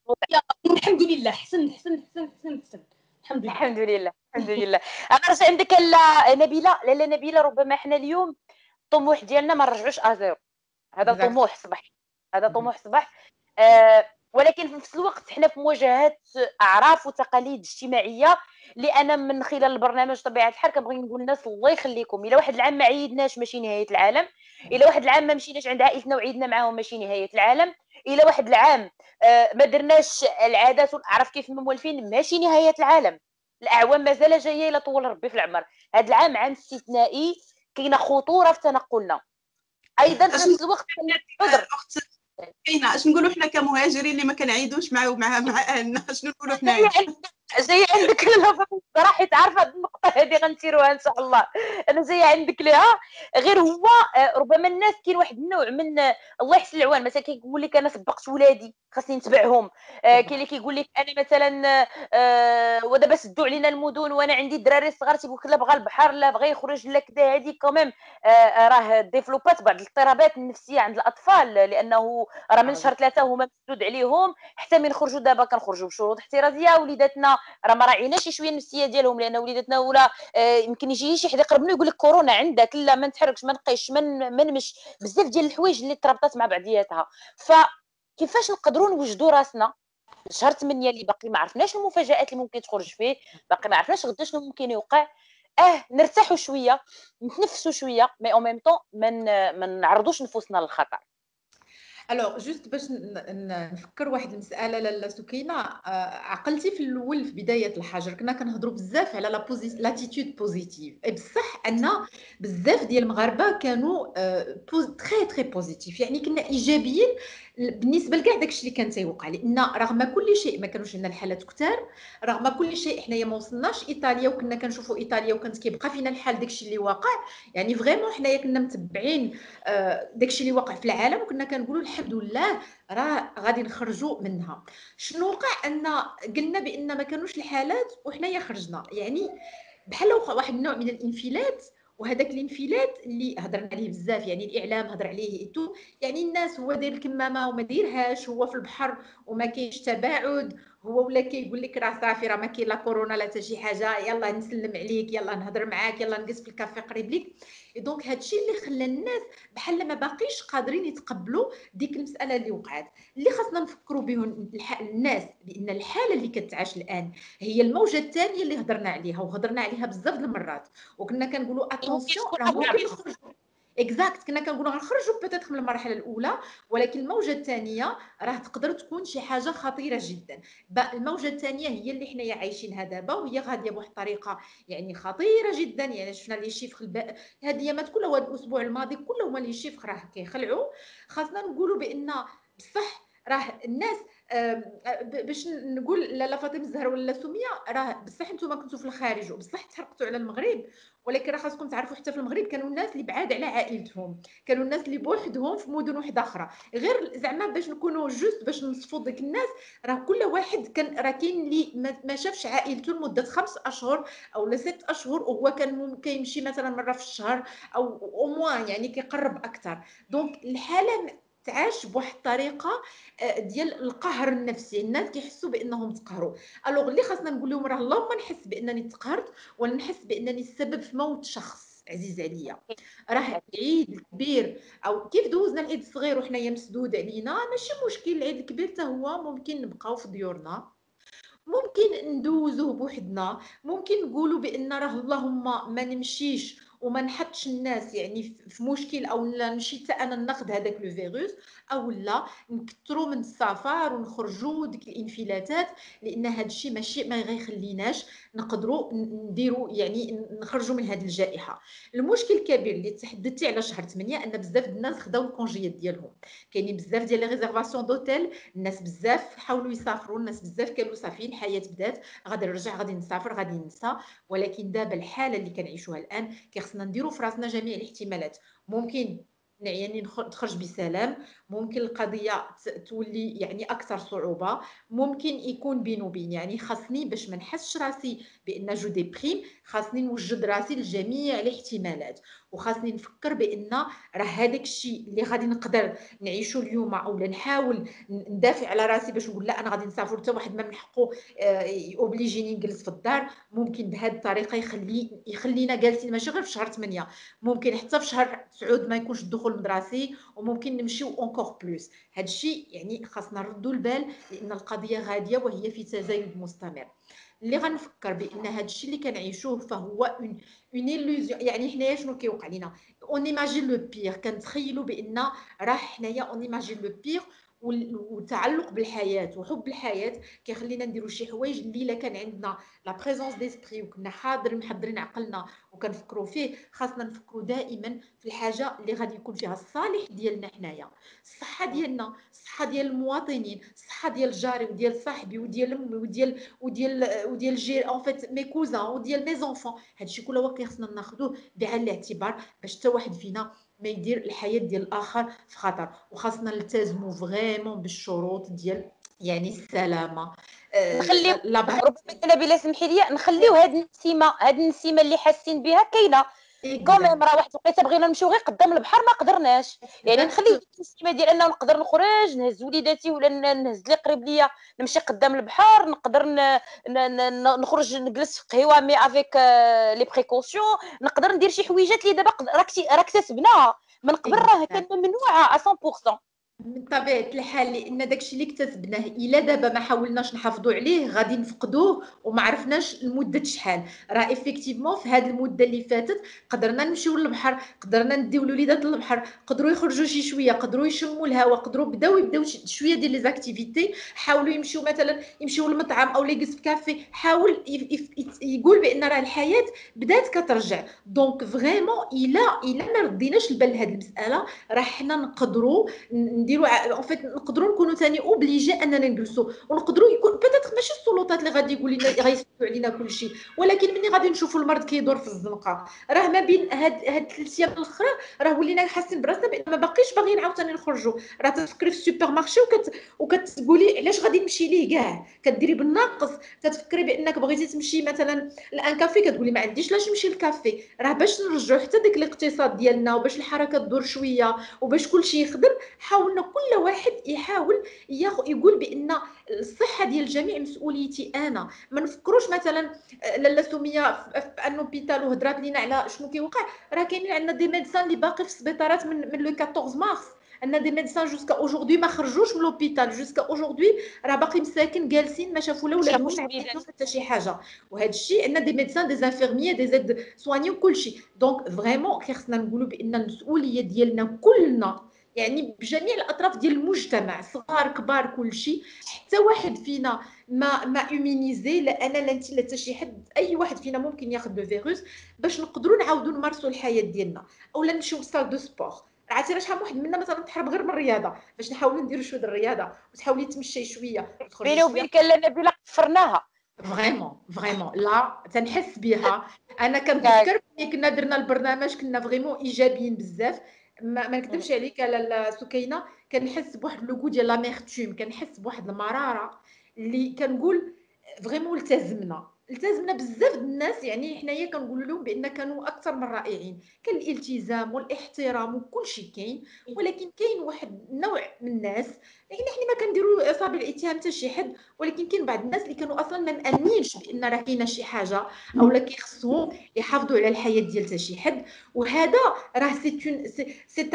الحمد لله حسن حسن حسن حسن حسن الحمد لله الحمد لله الحمد لله. غنرجع عندك لا نبيله. لا نبيله ربما حنا اليوم الطموح ديالنا ما نرجعوش ازيرو، هذا طموح صباح، هذا طموح صباح. آه ولكن في نفس الوقت حنا في مواجهه اعراف وتقاليد اجتماعيه اللي انا من خلال البرنامج طبيعه الحال كنبغي نقول للناس الله يخليكم، الا واحد العام ما عيدناش ماشي نهايه العالم، الا واحد العام ما مشيناش عند عائلتنا وعيدنا معاهم ماشي نهايه العالم، الا واحد العام آه ما درناش العادات والاعراف كيف ما موالفين ماشي نهايه العالم. الاعوام مازال جايه الا طول ربي في العمر. هذا العام عام استثنائي، كاينه خطوره في تنقلنا ايضا في نفس الوقت. حضر كاينه اش نقولوا حنا كمهاجرين اللي ما كنعيدوش مع مع مع اهلنا، شنو نقولوا حنايا؟ جايه عندك لا صراحه عارفه هذه النقطه هذه غنسيروها ان شاء الله، انا جايه عندك ليها. غير هو ربما الناس كاين واحد النوع من الله يحسن العوان، مثلا كيقول لك انا سبقت ولادي خاصني نتبعهم، كاين اللي كيقول لك انا مثلا ودابا سدوا علينا المدن وانا عندي الدراري الصغار تيقول لك لا بغى البحر لا بغى يخرج لا كذا. هذه كمان راه ديفلوبات بعض الاضطرابات النفسيه عند الاطفال، لانه راه من شهر ثلاثه هما مسدود عليهم حتى من خرجوا دابا كنخرجوا بشروط احترازيه. وليداتنا راه ما راعيناش شي شويه النفسيه ديالهم، لان وليداتنا ولا آه يمكن يجي شي حد يقرب منه يقول لك كورونا عندك، لا ما نتحركش ما نقيش ما نمش، بزاف ديال الحوايج اللي تربطات مع بعضياتها. فكيفاش نقدروا نوجدوا راسنا شهر ثمانية اللي باقي ما عرفناش المفاجات اللي ممكن تخرج فيه، باقي ما عرفناش غدا شنو ممكن يوقع، اه نرتاحوا شويه نتنفسوا شويه مي او ميم طون ما نعرضوش نفوسنا للخطر. الوغ جوست باش نفكر واحد المساله لاله سكينه، عقلتي في الاول في بدايه الحجر كنا كنهضروا بزاف على لا لاتيتود بوزيتيف، بصح ان بزاف ديال المغاربه كانوا تري تري بوزيتيف، يعني كنا ايجابيين بالنسبه لكاع داكشي اللي كان تيوقع، لان رغم كل شيء ما كانوش لنا الحالات كثار، رغم كل شيء حنايا ما وصلناش ايطاليا وكنا كنشوفوا ايطاليا وكانت كيبقى فينا الحال داكشي اللي واقع، يعني فريمون حنايا كنا متبعين داكشي اللي واقع في العالم وكنا كنقولوا الحمد لله راه غادي نخرجوا منها. شنو وقع ان قلنا بان ما كانوش الحالات وحنايا خرجنا، يعني بحال واحد النوع من الانفلات، وهذاك الانفلات اللي هضرنا عليه بزاف، يعني الاعلام هضر عليه تو، يعني الناس هو داير الكمامه وما دايرهاش، هو في البحر وما كاينش تباعد، هو ولا كيقول لك راه صافي راه ما كاين لا كورونا لا حتى شي حاجه، يلا نسلم عليك يلا نهضر معاك يلا نجلس في الكافي قريب ليك. دونك هادشي اللي خلى الناس بحال ما باقيش قادرين يتقبلوا ديك المساله اللي وقعت. اللي خاصنا نفكروا بهم الناس بان الحاله اللي كتعاش الان هي الموجه الثانيه اللي هضرنا عليها وهضرنا عليها بزاف د المرات، وكنا كنقولوا اتونسيون راه ممكن نخرجوا اكزاكت، كنا كنقولوا غنخرجوا بيتيت من المرحله الاولى، ولكن الموجه الثانيه راه تقدر تكون شي حاجه خطيره جدا. الموجه الثانيه هي اللي حنايا عايشينها دابا، وهي غاديه بواحد الطريقه يعني خطيره جدا، يعني شفنا لي شيفر هاد الايامات كلها وهاد الاسبوع الماضي كله هما لي شيفر راه كيخلعوا. خاصنا نقولوا بان بصح راه الناس باش نقول لاله فاطمه الزهراء ولا سميه، راه بصح نتوما كنتو في الخارج وبصح تحرقتوا على المغرب، ولكن راه خاصكم تعرفوا حتى في المغرب كانوا الناس اللي بعاد على عائلتهم، كانوا الناس اللي بوحدهم في مدن وحده اخرى، غير زعما باش نكونوا جوست باش نصفوا ديك الناس، راه كل واحد كان راه كاين اللي ما شافش عائلته لمده خمس اشهر او لا ست اشهر، وهو كان ممكن يمشي مثلا مره في الشهر او او موان يعني كيقرب اكثر. دونك الحاله تعاش بواحد الطريقه ديال القهر النفسي، الناس كيحسوا بانهم تقهروا. الوغ اللي خاصنا نقول لهم راه اللهم نحس بانني تقهرت ولا نحس بانني السبب في موت شخص عزيز عليا، راه العيد الكبير او كيف دوزنا العيد الصغير وحنايا مسدود علينا ماشي مشكل، العيد الكبير حتى هو ممكن نبقاو في ديورنا، ممكن ندوزوه بوحدنا، ممكن نقولوا بان راه اللهم ما نمشيش وما نحطش الناس يعني في مشكل، او لا نمشي حتى انا ناخذ هذاك لو فيروس، او لا نكثروا من السفر ونخرجوا ديك الانفلاتات، لان هذا الشيء ماشي ما غيخليناش نقدروا نديروا يعني نخرجوا من هذه الجائحه. المشكل الكبير اللي تحدثتي على شهر ثمانية ان بزاف الناس خداو الكونجيات ديالهم، كاينين بزاف ديال لي ريزيرفاسيون دوتيل، الناس بزاف حاولوا يسافروا، الناس بزاف كانوا صافيين الحياه بدات غادي نرجع غادي نسافر غادي ننسى. ولكن دابا الحاله اللي كنعيشوها الان كيخصنا نديروا في راسنا جميع الاحتمالات. ممكن يعني تخرج بسلام، ممكن القضيه تولي يعني اكثر صعوبه، ممكن يكون بين وبين. يعني خاصني باش ما نحسش راسي بان جو ديبريم، خاصني نوجد راسي لجميع الاحتمالات، وخاصني نفكر بان راه هذاك الشيء اللي غادي نقدر نعيشه اليوم او نحاول ندافع على راسي باش نقول لا انا غادي نسافر حتى واحد ما من حقه اوبليجيني نجلس في الدار. ممكن بهذه الطريقه يخلي يخلينا جالسين ماشي غير في شهر ثمانية، ممكن حتى في شهر تسعة ما يكونش الدخول المدرسي، وممكن نمشيو اونكور بلوس. هذا الشيء يعني خاصنا نردوا البال لان القضيه غاديه وهي في تزايد مستمر. اللي غنفكر بان هذا الشيء اللي كنعيشوه فهو اون اون ايلوزيون. يعني حنايا شنو كيوقع لينا؟ اون ايماجين لو بير، كنتخيلوا بان راه حنايا اون ايماجين لو بير، والتعلق بالحياه وحب الحياه كيخلينا نديروا شي حوايج اللي الا كان عندنا لا بريزونس ديسبري وكنا حاضرين محضرين عقلنا وكنفكروا فيه. خاصنا نفكروا دائما في الحاجه اللي غادي يكون فيها الصالح ديالنا حنايا، الصحه ديالنا، الصحه ديال المواطنين، الصحه ديال جاري وديال صاحبي وديال امي وديال وديال وديال جي اون فيت مي كوزان وديال مي زونفون. هادشي كله هو خصنا ناخذوه بعين الاعتبار باش حتى واحد فينا ما يدير الحياه ديال الاخر في خطر. وخاصنا نلتزموا فريمون بالشروط ديال يعني السلامه. نخليو آه لا ربما انا بلا سمحي لي نخليو هاد النسيمه هاد النسيمه اللي حاسين بها كاينه كوميم. راه واحد الوقيته بغينا نمشيو غير قدام البحر ما قدرناش، يعني نخليو النسيمه ديال انه نقدر نخرج نهز وليداتي ولا نهز اللي قريب ليا نمشي قدام البحر، نقدر ن... ن... نخرج نجلس في قهوه مي افيك لي بريكوسيون، نقدر ندير شي حويجات اللي دابا راك راك كتسبناها من قبل راه كان ممنوعه مية بالمية. من طبيعه الحال لان داكشي اللي اكتسبناه الا دابا ما حاولناش نحافظوا عليه غادي نفقدوه وما عرفناش لمده شحال. راه افيكتيفمون في هذه المده اللي فاتت قدرنا نمشيو للبحر، قدرنا نديو الوليدات للبحر، قدروا يخرجوا شي شويه، قدروا يشموا الهواء، قدروا بداو يبداو شويه ديال لي زاكتيفيتي، حاولوا يمشيو مثلا يمشيو للمطعم او ليكس في كافي، حاول يقول بان راه الحياه بدات كترجع. دونك فريمون الا الا ما رديناش البال لهذه المساله راه حنا نقدروا نديروا ان فيت نقدروا نكونوا ثاني اوبليجي اننا نجلسوا، ونقدروا يكون بيتيت ماشي السلطات اللي غادي يقول لنا غيسدوا علينا كل شيء، ولكن ملي غادي نشوفوا المرض كيدور في الزنقه راه ما بين هاد هاد ثلاث ايام الاخرى راه ولينا حاسين براسنا بان ما باقيش باغيين عاوتاني نخرجوا. راه تفكري في السوبر مارشي وكت وكتقولي علاش غادي نمشي ليه كاع، كديري بالناقص. كتفكري بانك بغيتي تمشي مثلا لان كافي كتقولي ما عنديش لاش نمشي للكافي. راه باش نرجعوا حتى ديك الاقتصاد ديالنا وباش الحركه تدور شويه وباش كل شيء يخدم حاولنا كل واحد يحاول يقول بان الصحه ديال الجميع مسؤوليتي انا. ما نفكروش مثلا لاله سميه في ان اوبيتال وهضرات لينا على شنو كيوقع. راه كاينين عندنا دي ميدسان اللي باقي في السبيطارات من من لو أربعطاش مارس، عندنا دي ميدسان جوسكا اوجوردي ما خرجوش من لوبيتال جوسكا اوجوردي راه باقي مساكن جالسين ما شافوا لا ولادهم ما عندهم حتى شي حاجه. وهذا الشيء عندنا دي ميدسان دي انفيرميي دي زيد سواني وكل شيء. دونك فريمون خصنا نقولوا بان المسؤوليه ديالنا كلنا يعني بجميع الاطراف ديال المجتمع صغار كبار كل شيء. حتى واحد فينا ما ما ايمينيزي لا انا لا انت لا حتى شي حد، اي واحد فينا ممكن ياخذ لو فيروس باش نقدروا نعاودوا نمارسوا الحياه ديالنا اولا نمشيو للصال دو سبور. عرفتي شحال واحد منا مثلا تحرم غير من الرياضه باش نحاولوا نديروا شويه الرياضه وتحاولي تمشي شويه وتخرجي بيني شويه. وبينك لا نبيله قفرناها فريمون فريمون لا تنحس بها. انا كنتذكر ملي كنا درنا البرنامج كنا فريمون ايجابيين بزاف. ما, ما نكذبش عليك لاله سكينه كنحس بواحد لوغو ديال لاميرتوم، كنحس بواحد المراره اللي كنقول فريمون التزمنا التزمنا بزاف د الناس. يعني حنايا كنقول لهم بان كانوا اكثر من رائعين، كان الالتزام والاحترام وكل شيء كاين. ولكن كاين واحد النوع من الناس يعني حنا ما كنديروا اصابع الاتهام حتى شي حد، ولكن كاين بعض الناس اللي كانوا اصلا ما مامنينش بان راه كاينه شي حاجه او لا كيخصهم يحافظوا على الحياه ديال حتى شي حد. وهذا راه سي اون سي سي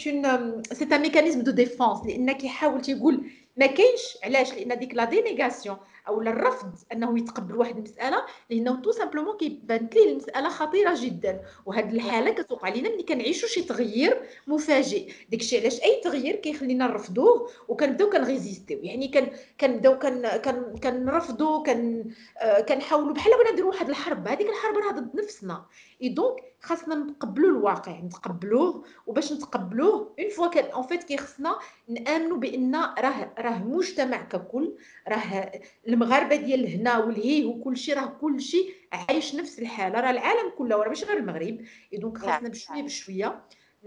اون سي ان ميكانيزم دو ديفونس لان كيحاول تيقول ما كاينش. علاش؟ لان ديك لا دينيغاسيون او الرفض انه يتقبل واحد المساله، لانه تو سامبلومون كيبان ليه المساله خطيره جدا. وهذه الحاله كتوقع لينا ملي كنعيشوا شي تغيير مفاجئ. داكشي علاش اي تغيير كيخلينا نرفضوه وكنبداو كنغيزيستيو، يعني كان كنبداو كن كنرفضوا كن كنحاولوا بحال بغينا نديروا واحد الحرب. هذيك الحرب راه ضد نفسنا. اي دونك خاصنا نتقبلوا الواقع، نتقبلوه. وباش نتقبلوه اون فوا كان اون فيت كيخصنا نامنوا بان راه راه مجتمع ككل، راه المغاربه ديال هنا والهيه وكل شيء، راه كل شيء عايش نفس الحاله، راه العالم كله، راه ماشي غير المغرب. اي دونك خاصنا بشويه بشويه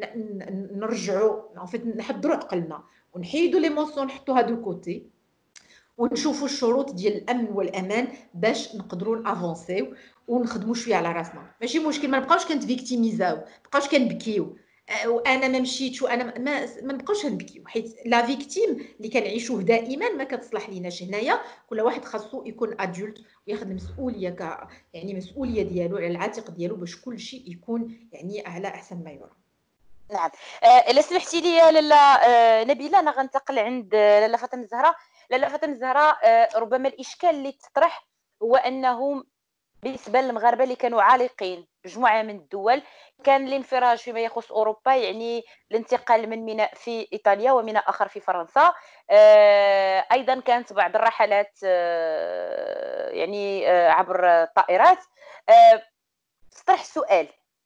نرجعوا ان فيت نحضروا عقلنا ونحيدوا ليموسيون، نحطوها دو كوتي، ونشوفوا الشروط ديال الامن والامان باش نقدروا نافونسيو ونخدموا شويه على راسنا. ماشي مشكل ما نبقاوش كنتفيكتيميزاو، ما نبقاوش كنبكيو وانا ما مشيتش وانا ما ما نبقاوش نبكيو، حيت لا فيكتيم اللي كنعيشوه دائما ما كتصلح ليناش. هنايا كل واحد خاصو يكون ادولت وياخذ المسؤوليه ك يعني مسؤوليه ديالو على العاتق ديالو باش كل شيء يكون يعني على احسن ما يرام. نعم. آه، الا سمحتي لي لاله آه، نبيله، انا غنتقل عند لاله فاطمه الزهراء. لاله فاطمه الزهراء، آه، ربما الاشكال اللي تطرح هو انه بالنسبه للمغاربه اللي كانوا عالقين مجموعه من الدول، كان الانفراج فيما يخص اوروبا يعني الانتقال من ميناء في ايطاليا وميناء اخر في فرنسا. آه، ايضا كانت بعض الرحلات آه، يعني آه، عبر الطائرات. آه، تطرح السؤال،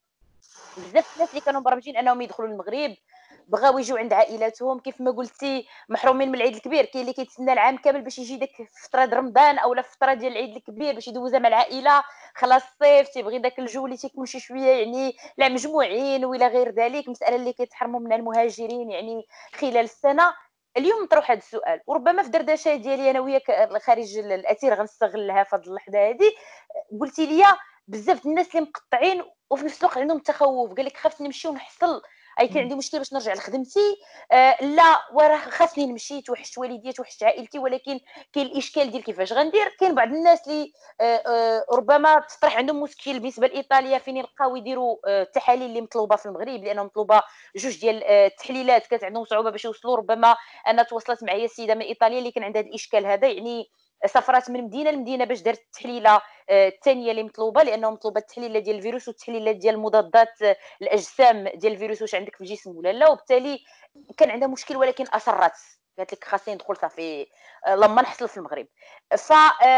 بزاف الناس اللي كانوا مبرمجين انهم يدخلوا المغرب بغاو يجوا عند عائلاتهم، كيف ما قلتي محرومين من العيد الكبير. كاين اللي كيتسنى العام كامل باش يجي داك فتره رمضان اولا فتره ديال العيد الكبير باش يدوزها مع العائله، خلاص الصيف تيبغي داك الجو اللي تيكون شي شويه يعني لا مجموعين ولا غير ذلك. مساله اللي كيتحرموا من المهاجرين يعني خلال السنه. اليوم نطرح هذا السؤال، وربما في دردشه ديالي انا وياك خارج الاثير غنستغلها في هذه اللحظه هذه. قلتي لي بزاف الناس اللي مقطعين وفي نفس الوقت عندهم تخوف، قال لك خاصني نمشي ونحصل، اي كان عندي مشكل باش نرجع لخدمتي. آه لا وراه خاصني نمشي، توحشت والديا توحشت عائلتي، ولكن كاين الاشكال ديال كيفاش غندير. كاين بعض الناس اللي آه آه ربما تطرح عندهم مشكل بالنسبه لايطاليا فين يلقاو يديروا آه التحاليل اللي مطلوبه في المغرب، لانه مطلوبه جوج ديال آه التحليلات، كانت عندهم صعوبه باش يوصلوا. ربما انا تواصلت معايا السيده من ايطاليا اللي كان عندها هذا الاشكال هذا، يعني سافرات من مدينه لمدينه باش دارت التحليله الثانيه اللي مطلوبه، لانه مطلوبه التحليله ديال الفيروس والتحليلات ديال مضادات الاجسام ديال الفيروس واش عندك في الجسم ولا لا، وبالتالي كان عندها مشكل ولكن اصرت قالت لك خاصني ندخل صافي لما نحصل في المغرب. ف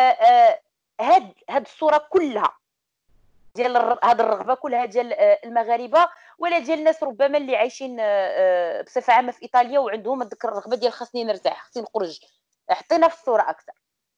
هاد هاد الصوره كلها ديال هاد الرغبه كلها ديال المغاربه ولا ديال الناس ربما اللي عايشين بصفه عامه في ايطاليا وعندهم هذيك الرغبه ديال خاصني نرتاح خاصني نخرج، حطينا في الصوره اكثر.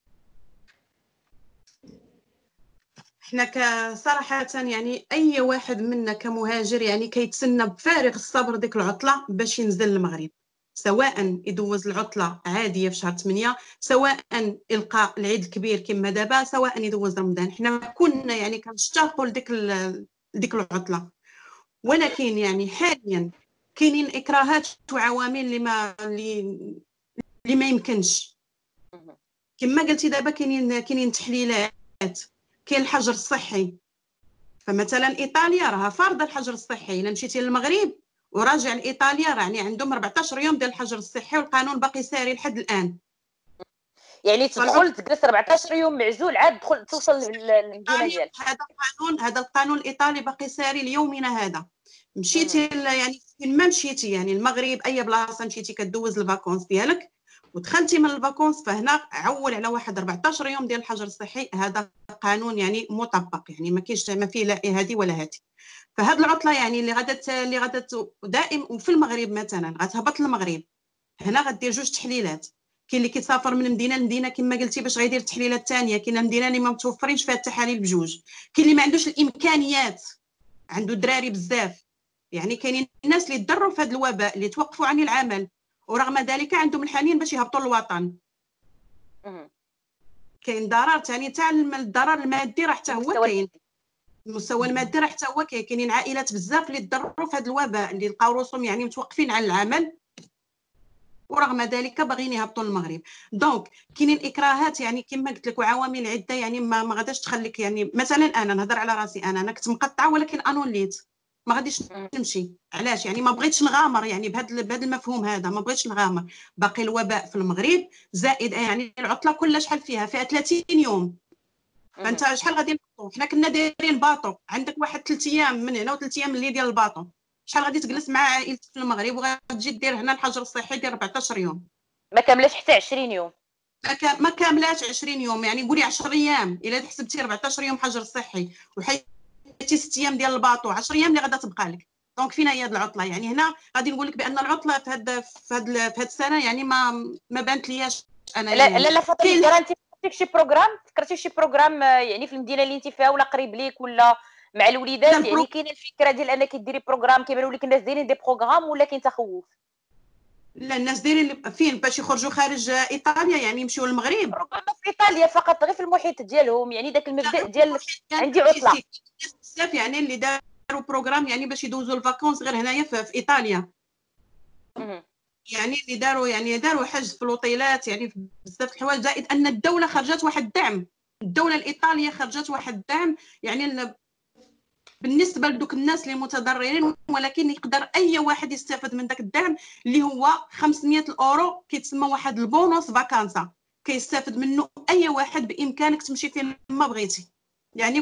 حنا كصراحه يعني اي واحد منا كمهاجر يعني كيتسنى بفارغ الصبر ديك العطله باش ينزل للمغرب، سواء يدوز العطله عاديه في شهر ثمانية، سواء يلقى العيد الكبير كما دابا، سواء يدوز رمضان. حنا كنا يعني كنشتاقوا لديك ديك العطله، ولكن يعني حاليا كاينين اكراهات وعوامل اللي ما اللي ما يمكنش. كما قلتي دابا كاينين كاينين تحليلات، كاين الحجر الصحي. فمثلا ايطاليا راها فرض الحجر الصحي، الا مشيتي للمغرب وراجع لايطاليا راه يعني عندهم أربعطاش يوم ديال الحجر الصحي، والقانون باقي ساري لحد الان. يعني تدخل تجلس أربعطاش يوم معزول عاد تدخل توصل للمدينه ديالك. هذا القانون هذا القانون الايطالي باقي ساري ليومنا هذا. مشيتي يعني فين ما مشيتي يعني المغرب اي بلاصه مشيتي كدوز الفاكونس ديالك ودخلتي من الفاكونس، فهنا عول على واحد أربعطاش يوم ديال الحجر الصحي. هذا قانون يعني مطبق، يعني ما كاينش ما فيه لا هذه ولا هذه. فهاد العطله يعني اللي غادا اللي غادا دائم وفي المغرب مثلا غتهبط للمغرب، هنا غدير جوج تحليلات. كاين اللي كيسافر من مدينه لمدينه كما قلتي باش غيدير التحليله الثانيه، كاينه مدينه اللي ما متوفرينش فيها التحاليل بجوج، كاين اللي ما عندوش الامكانيات، عنده دراري بزاف. يعني كاينين الناس اللي تضروا في هذا الوباء اللي توقفوا عن العمل ورغم ذلك عندهم الحنين باش يهبطوا للوطن. كاين ضرر ثاني تاع الضرر المادي راه حتى هو كاين، المستوى المادي راه حتى هو كاين. كاينين عائلات بزاف اللي تضروا في هذا الوباء اللي لقاو روسهم يعني متوقفين عن العمل ورغم ذلك باغيين يهبطوا للمغرب. دونك كاينين اكراهات يعني كما قلت لك وعوامل عده يعني ما, ما غاداش تخليك. يعني مثلا انا نهضر على راسي، انا انا كنت مقطعه ولكن انوليت ما غاديش نمشي. علاش؟ يعني ما بغيتش نغامر يعني بهذا بهذا المفهوم هذا، ما بغيتش نغامر. باقي الوباء في المغرب زائد يعني العطله كلها شحال فيها؟ فيها ثلاثين يوم. فانت شحال غادي نحطو؟ حنا كنا دايرين باطو، عندك واحد ثلاث ايام من هنا وثلاث ايام اللي ديال الباطو، شحال غادي تجلس مع عائلتك في المغرب وغتجي دير هنا الحجر الصحي ديال أربعطاش يوم؟ ما كاملاش حتى عشرين يوم. ما كاملاش عشرين يوم، يعني قولي عشرة ايام. الا حسبتي أربعطاش يوم حجر صحي وحيتي ستة ايام ديال الباطو، عشرة ايام اللي غادا تبقى لك. دونك فينا هي هاد العطله؟ يعني هنا غادي نقول لك بان العطله في هاد في هاد في هاد السنه يعني ما ما بانت لياش انا. لا يعني لا لا فاطمه، انت فكرتي شي بروغرام؟ فكرتي شي بروغرام يعني في المدينه اللي انت فيها ولا قريب ليك ولا مع الوليدات؟ يعني كاينه الفكره ديال انك ديري بروغرام كيبانوا لك الناس دايرين دي بروغرام، ولا كاين تخوف؟ لا الناس دايرين فين باش يخرجوا خارج ايطاليا، يعني يمشيو للمغرب. ربما في ايطاليا فقط، غير في المحيط ديالهم، يعني داك المبدا ديال عندي عطله. بزاف يعني اللي داروا بروغرام يعني باش يدوزوا الفاكونس غير هنايا في, في ايطاليا. يعني اللي داروا يعني داروا حجز في الاوتيلات، يعني بزاف الحوايج. زائد ان الدوله خرجت واحد الدعم، الدوله الايطاليه خرجت واحد الدعم يعني بالنسبه لدوك الناس اللي متضررين، ولكن يقدر اي واحد يستافد من داك الدعم اللي هو خمسمية الاورو، كيتسمى واحد البونوس فاكانسا، كيستافد منه اي واحد. بامكانك تمشي فين ما بغيتي يعني،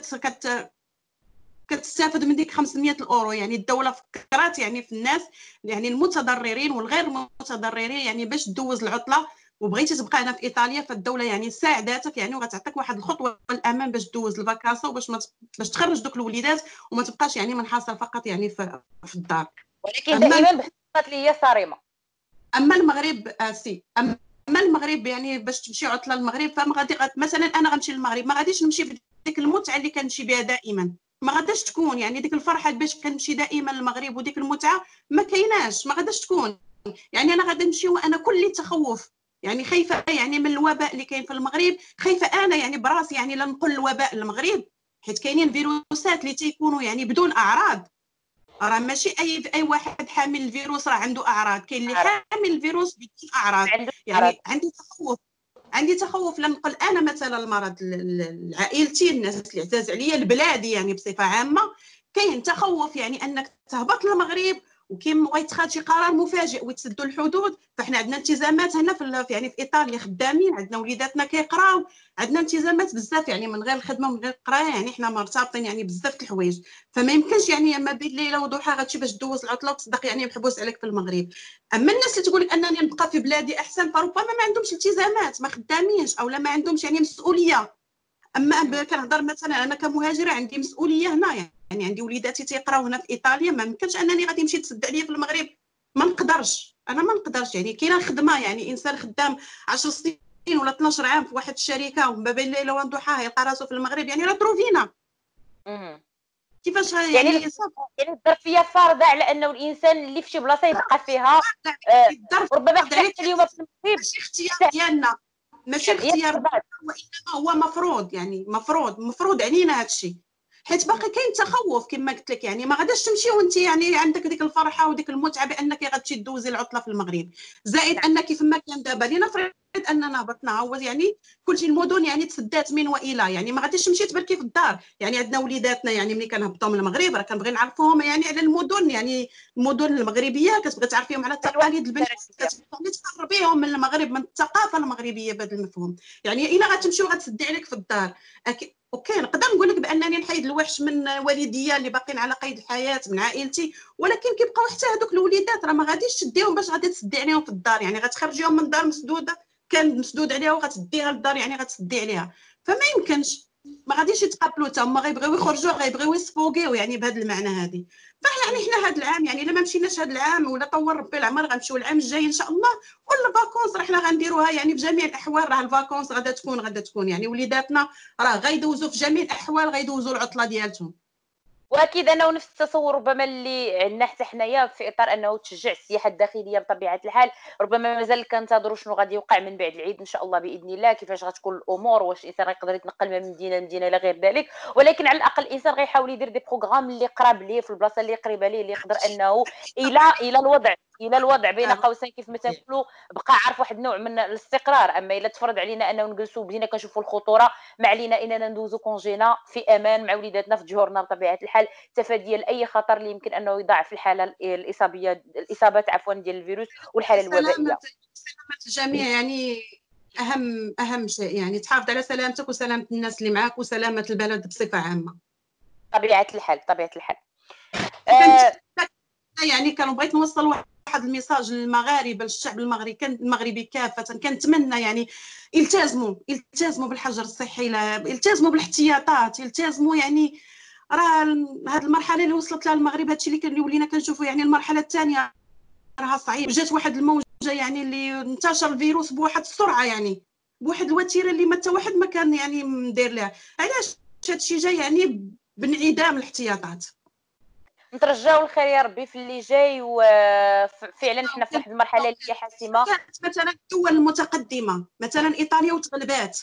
كت كتستافد من ديك خمسمية الاورو. يعني الدوله فكرات يعني في الناس يعني المتضررين والغير متضررين، يعني باش تدوز العطله وبغيتي تبقى هنا في ايطاليا، فالدوله يعني ساعداتك يعني وغتعطيك واحد الخطوه الامام باش دوز الفاكاسه وباش ما باش تخرج دوك الوليدات وما تبقاش يعني منحصر فقط يعني في, في الدار. ولكن دائما بخطط اللي هي صارمه. اما المغرب اسي اما المغرب يعني باش تمشي عطله المغرب، فما غادي مثلا انا غنمشي للمغرب ما غاديش نمشي بديك المتعه اللي كنمشي بها دائما، ما غاداش تكون يعني ديك الفرحه باش كنمشي دائما للمغرب وديك المتعه ما كايناش، ما غاداش تكون. يعني انا غادي نمشي وانا كل تخوف، يعني خايفه يعني من الوباء اللي كاين في المغرب، خايفه انا يعني براسي يعني لا نقل الوباء للمغرب، حيت كاينين فيروسات اللي تيكونوا يعني بدون اعراض. راه ماشي اي اي واحد حامل الفيروس راه عنده اعراض، كاين اللي حامل الفيروس بدون اعراض. يعني عندي تخوف عندي تخوف لنقل انا مثلا المرض لعائلتي، الناس اللي عزاز عليا، لبلادي يعني بصفه عامه. كاين تخوف يعني انك تهبط للمغرب وكيما غيتخاد شي قرار مفاجئ ويتسدوا الحدود. فاحنا عندنا التزامات هنا في يعني في ايطاليا، خدامين عندنا وليداتنا كيقراو، عندنا التزامات بزاف يعني من غير الخدمه ومن غير القرايه، يعني حنا مرتبطين يعني بزاف د الحوايج. فما يمكنش يعني ما بين ليله وضحى غتمشي باش دوز العطله وتصدق يعني محبوس عليك في المغرب. اما الناس اللي تقول لك انني نبقى في بلادي احسن، فربما ما عندهمش التزامات، ما خدامينش او لا ما عندهمش يعني مسؤوليه. اما كنهضر مثلا انا كمهاجره عندي مسؤوليه هنا، يعني عندي وليداتي تيقراو هنا في ايطاليا، ما يمكنش انني غادي نمشي تسد عليا في المغرب، ما نقدرش انا ما نقدرش. يعني كاينه خدمه، يعني انسان خدام عشر سنين ولا اثناش عام في واحد الشركه وما بين ليله وضحاها يلقى راسو في المغرب، يعني راه تروفينا كيفاش يعني يعني يعني الظرفيه فارضه على انه الانسان اللي في شي بلاصه يبقى فيها. آه ربما حتى اليوم في المغرب ماشي اختيار ديالنا، ماشي اختيار، وانما هو مفروض، يعني مفروض مفروض علينا هذا الشيء، حيت باقي كاين تخوف كما قلت لك. يعني ما غاداش تمشي وانت يعني عندك ديك الفرحه وديك المتعه بانك غتمشي دوزي العطله في المغرب. زائد انك فما كان دابا لنفرض اننا هبطنا، هو يعني كلشي المدن يعني تسدات من والى، يعني ما غاديش تمشي تبركي في الدار. يعني عندنا وليداتنا يعني ملي كنهبطوا من المغرب راه كنبغي نعرفوهم يعني على المدن، يعني المدن المغربيه كتبغي تعرفيهم على التقاليد البلاد، كتبغي تقربيهم من المغرب، من الثقافه المغربيه بهذا المفهوم. يعني الا غتمشي وغتسدي عليك في الدار اوكي، نقدر نقول لك بانني نحيد الوحش من والديا اللي باقيين على قيد الحياه من عائلتي، ولكن كيبقاو حتى هذوك الوليدات راه ما غاديش تديهم باش غادي تسدي عليهم في الدار، يعني غتخرجيهم من الدار مسدوده، كان مسدود عليها وغتديها للدار يعني غتسدي عليها. فما يمكنش، ما غاديش يتقبلوا حتى هما، غيبغيو يخرجوا غيبغيو يسفوقيو يعني بهذا المعنى هذه. فيعني حنا هذا العام يعني الا ما مشيناش هذا العام ولا طول ربي العمر غنمشيو العام الجاي ان شاء الله، ولا الفاكونس راه حنا غنديروها يعني بجميع الاحوال. راه الفاكونس غادا تكون غادا تكون يعني وليداتنا راه غيدوزوا في جميع الاحوال غيدوزوا العطله ديالتهم. واكيد انه نفس التصور ربما اللي عندنا حتى حنايا في اطار انه تشجع السياحه الداخليه بطبيعه الحال. ربما مازال كنتظروا شنو غادي يوقع من بعد العيد ان شاء الله باذن الله، كيفاش غتكون الامور، واش الانسان غيقدر يتنقل من مدينه لمدينه الى غير ذلك. ولكن على الاقل الانسان غيحاول يدير دي بروغرام اللي قراب ليه في البلاصه اللي قريبه ليه، اللي يقدر انه الى الى الوضع الى الوضع بين آه. قوسين كيف ما تنقولوا بقى عارف واحد النوع من الاستقرار. اما الا تفرض علينا اننا نجلسوا بدينا كنشوفوا الخطوره، ما علينا اننا ندوزو كونجينا في امان مع وليداتنا في جهورنا بطبيعه الحال، تفاديا لاي خطر اللي يمكن انه يضاعف الحاله الاصابيه الاصابات عفوا ديال الفيروس والحاله الوبائيه. سلامة سلامة الجميع يعني اهم اهم شيء، يعني تحافظ على سلامتك وسلامه الناس اللي معاك وسلامه البلد بصفه عامه. طبيعه الحال طبيعه الحال. آه يعني كانوا بغيت نوصل واحد الميساج للمغاربه، للشعب المغربي كان المغربي كافه، كنتمنى يعني يلتزموا يلتزموا بالحجر الصحي، يلتزموا بالاحتياطات، يلتزموا يعني راه هذه المرحله اللي وصلت لها المغرب، هادشي اللي كان ولينا كنشوفوا. يعني المرحله الثانيه راها صعيب، جات واحد الموجه يعني اللي انتشر الفيروس بواحد السرعه، يعني بواحد الوتيره اللي ما حتى واحد ما كان يعني مدير لها. علاش هادشي جاي؟ يعني بانعدام الاحتياطات. نترجاو الخير يا ربي في اللي جاي، وفعلا حنا في واحد المرحله اللي هي حاسمه. مثلا الدول المتقدمه مثلا ايطاليا وتغلبات،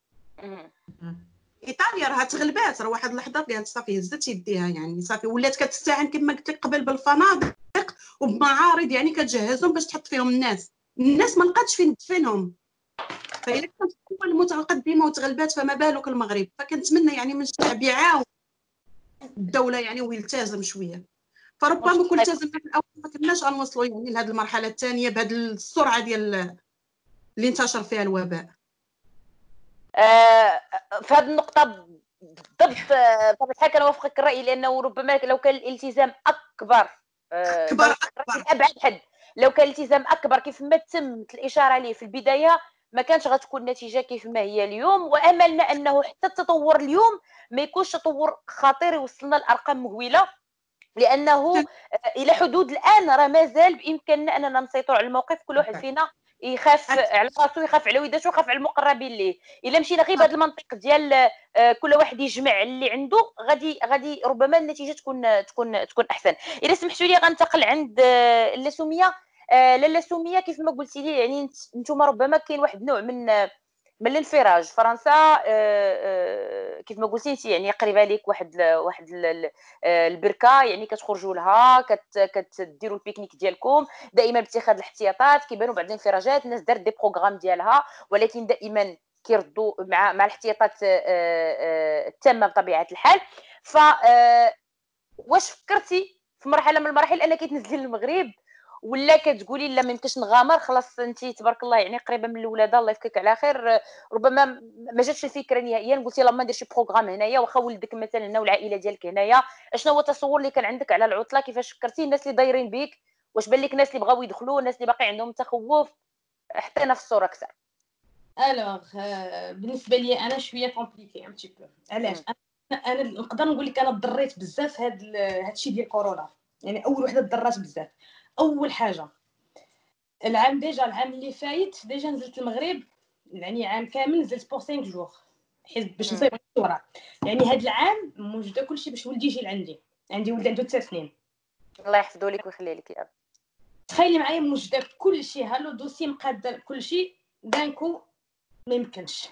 ايطاليا راها تغلبات، راه واحد اللحظه قالت صافي هزت يديها، يعني صافي ولات كتستعين كما قلت لك قبل بالفنادق وبمعارض، يعني كتجهزهم باش تحط فيهم الناس الناس ما لقاتش فين تدفنهم. فإلا كانت الدول المتقدمه وتغلبات فما بالك المغرب. فكنتمنى يعني من الشعب يعاون الدوله يعني ويلتزم شويه. فربما كنت التزمنا في الاول ما كناش غنوصلوا يعني لهذه المرحله الثانيه بهذه السرعه ديال اللي انتشر فيها الوباء. آه في هذه النقطه بالضبط بطبيعه الحال كنوافقك الراي، لانه ربما لو كان الالتزام اكبر آه اكبر اكبر ابعد حد، لو كان الالتزام اكبر كيف ما تمت الاشاره ليه في البدايه ما كانش غتكون النتيجه كيف ما هي اليوم. واملنا انه حتى التطور اليوم ما يكونش تطور خطير يوصلنا لارقام مهوله، لانه الى حدود الان راه مازال بامكاننا اننا نسيطر على الموقف. كل واحد فينا يخاف على راسو، يخاف على وليداتو، يخاف على المقربين ليه. الا مشينا غير بهذا المنطق ديال كل واحد يجمع اللي عنده، غادي غادي ربما النتيجه تكون تكون تكون احسن. الا سمحتوا لي غنتقل عند لاله سميه. لاله سميه كيف ما قلتي لي يعني نتوما ربما كاين واحد النوع من من الانفراج. فرنسا كيف ما قلتي انت يعني قريبه ليك واحد واحد البركه، يعني كتخرجوا لها كتديروا البيكنيك ديالكم دائما باتخاذ الاحتياطات. كيبانوا بعض الانفراجات الناس دارت دي بروغرام ديالها، ولكن دائما كيردوا مع مع الاحتياطات التامه بطبيعه الحال. ف واش فكرتي في مرحله من المراحل انك تنزلي للمغرب، ولا كتقولي لا ما يمكنش نغامر خلاص انت تبارك الله يعني قريبه من الولاده الله يفكك على خير، ربما ما جاتش الفكره نهائيا قلتي يلاه ما ندير شي بروغرام هنايا واخا ولدك مثلا هنا والعائله ديالك هنايا؟ اشنو هو التصور اللي كان عندك على العطله؟ كيفاش فكرتي؟ الناس اللي دايرين بك واش بان لك ناس اللي بغاو يدخلوا، الناس اللي باقي عندهم تخوف؟ حطينا في الصوره اكثر. الوغ بالنسبه لي انا شويه كومبليكي ان تي بو. علاش؟ انا نقدر نقول لك انا ضريت بزاف هاد هادشي ديال كورونا. يعني اول وحده ضرات بزاف. اول حاجه العام ديجا العام اللي فايت ديجا نزلت المغرب، يعني عام كامل نزلت بور خمسة جوغ حيت باش نصيب الصوره. يعني هاد العام موجوده كلشي باش ولدي يجي لعندي. عندي ولد عنده تسع سنين الله يحفظو لك ويخلي لك يا رب. تخيلي معايا موجوده كلشي هالو دوسي مقاد كلشي دانكو ما يمكنش.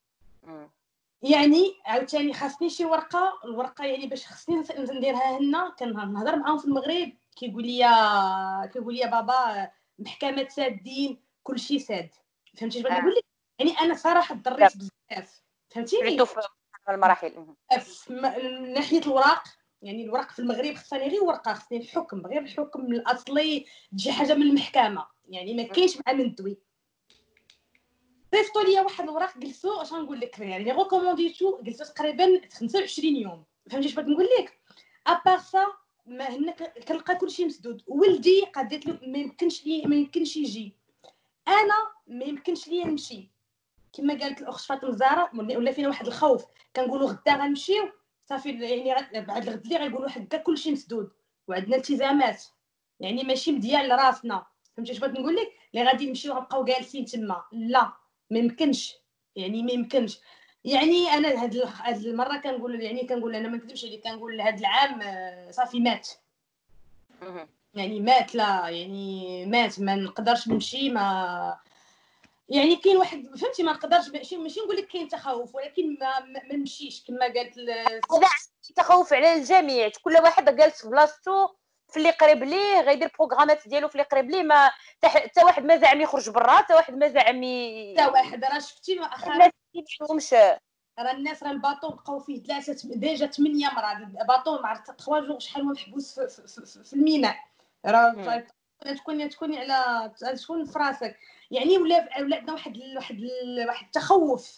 يعني عاوتاني خاصني شي ورقه، الورقه يعني باش خصني نديرها هنا. كنهضر معاهم في المغرب كيقول لي كيقول لي بابا محكمه سادين كلشي ساد. فهمتي اش بغيت نقول لك؟ يعني انا صراحه ضريت بزاف فهمتيني. عدتو في المراحل في ناحيه الوراق. يعني الورق في المغرب خصني غير ورقه، خصني الحكم غير الحكم الاصلي، تجي حاجه من المحكمه، يعني ما كاينش مع من دوي. صيفطوا لي واحد الوراق جلسوا اش غنقول لك يعني ريكومونديتو جلسوا تقريبا خمسة وعشرين يوم. فهمتي اش بغيت نقول لك؟ ابار سا ما هنا كنلقى كلشي مسدود. ولدي قادت له ما يمكنش لي ما يمكنش يجي، انا ما يمكنش لي نمشي. كما قالت الاخت فاطمه الزهراء ولا فينا واحد الخوف كنقولوا غدا غنمشيو صافي يعني بعد الغد اللي غيقولوا حكا كلشي مسدود وعندنا التزامات يعني ماشي مديال لراسنا. فهمتي اش بغيت نقول لك؟ اللي غادي نمشيو غنبقاو جالسين تما لا ما يمكنش، يعني ما يمكنش. يعني انا هاد هاد المره كنقول يعني كنقول انا ما نكذبش عليك كنقول هاد العام صافي مات يعني مات لا يعني مات ما نقدرش نمشي ما يعني كاين واحد فهمتي ما نقدرش ماشي ماشي نقول لك كاين تخوف ولكن ما ما نمشيش كما قالت هذا تخوف على الجميع كل واحد جالس في بلاصتو في اللي قريب ليه، غيدير بروغرامات ديالو في اللي قريب ليه. ما حتى واحد ما زعم يخرج برا، حتى واحد ما زعم ي... حتى واحد. راه شفتي مؤخرا الناس ما عندهمش. راه الناس راه الباطو بقاو فيه ثلاثه ديجا ثمانيه مرات باطو ما عرفت ثلاثة جوغ شحال هو محبوس في, في, في, في الميناء. راه تكون تكوني على تكون في راسك يعني. ولا ولا عندنا واحد واحد واحد التخوف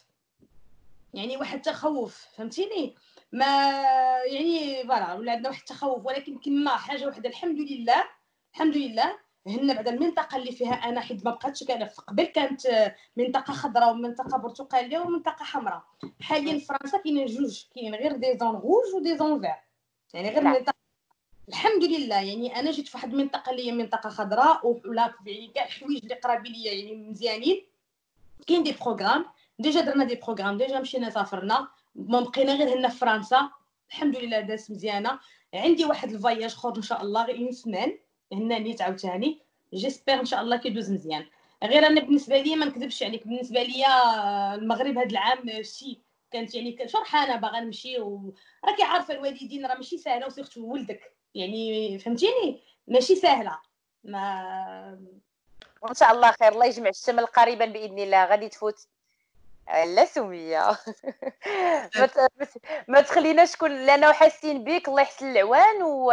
يعني واحد التخوف فهمتيني ما يعني فوالا ولا عندنا واحد التخوف. ولكن كما حاجه وحده الحمد لله الحمد لله هنا بعد المنطقه اللي فيها انا حيت ما بقاتش كان قبل كانت منطقه خضراء ومنطقه برتقاليه ومنطقه حمراء. حاليا في فرنسا كاينين جوج، كاين غير دي زون روج ودي زون فير يعني غير منطقه الحمد لله. يعني انا جيت في واحد المنطقه اللي هي منطقه خضراء ولا يعني كاع الحوايج اللي قرابين ليا يعني مزيانين. كاين دي بروغرام ديجا درنا دي بروغرام ديجا مشينا سافرنا ما بقينا غير هنا في فرنسا الحمد لله داس مزيانه. عندي واحد الفياج خرج ان شاء الله غير سنان هنا نيت عاوتاني جيسبر ان شاء الله كيدوز مزيان. غير انا بالنسبه لي ما نكذبش عليك بالنسبه لي المغرب هذا العام شي كانت يعني فرحانه باغا نمشي وراكي عارفه الوالدين راه ماشي سهله وسيرتو ولدك يعني فهمتيني ماشي سهله. ما وان شاء الله خير. الله يجمع الشمل قريبا باذن الله. غادي تفوت لا سميه ما ما تخليناش كل لانه حاسين بك. الله يحسن العوان و...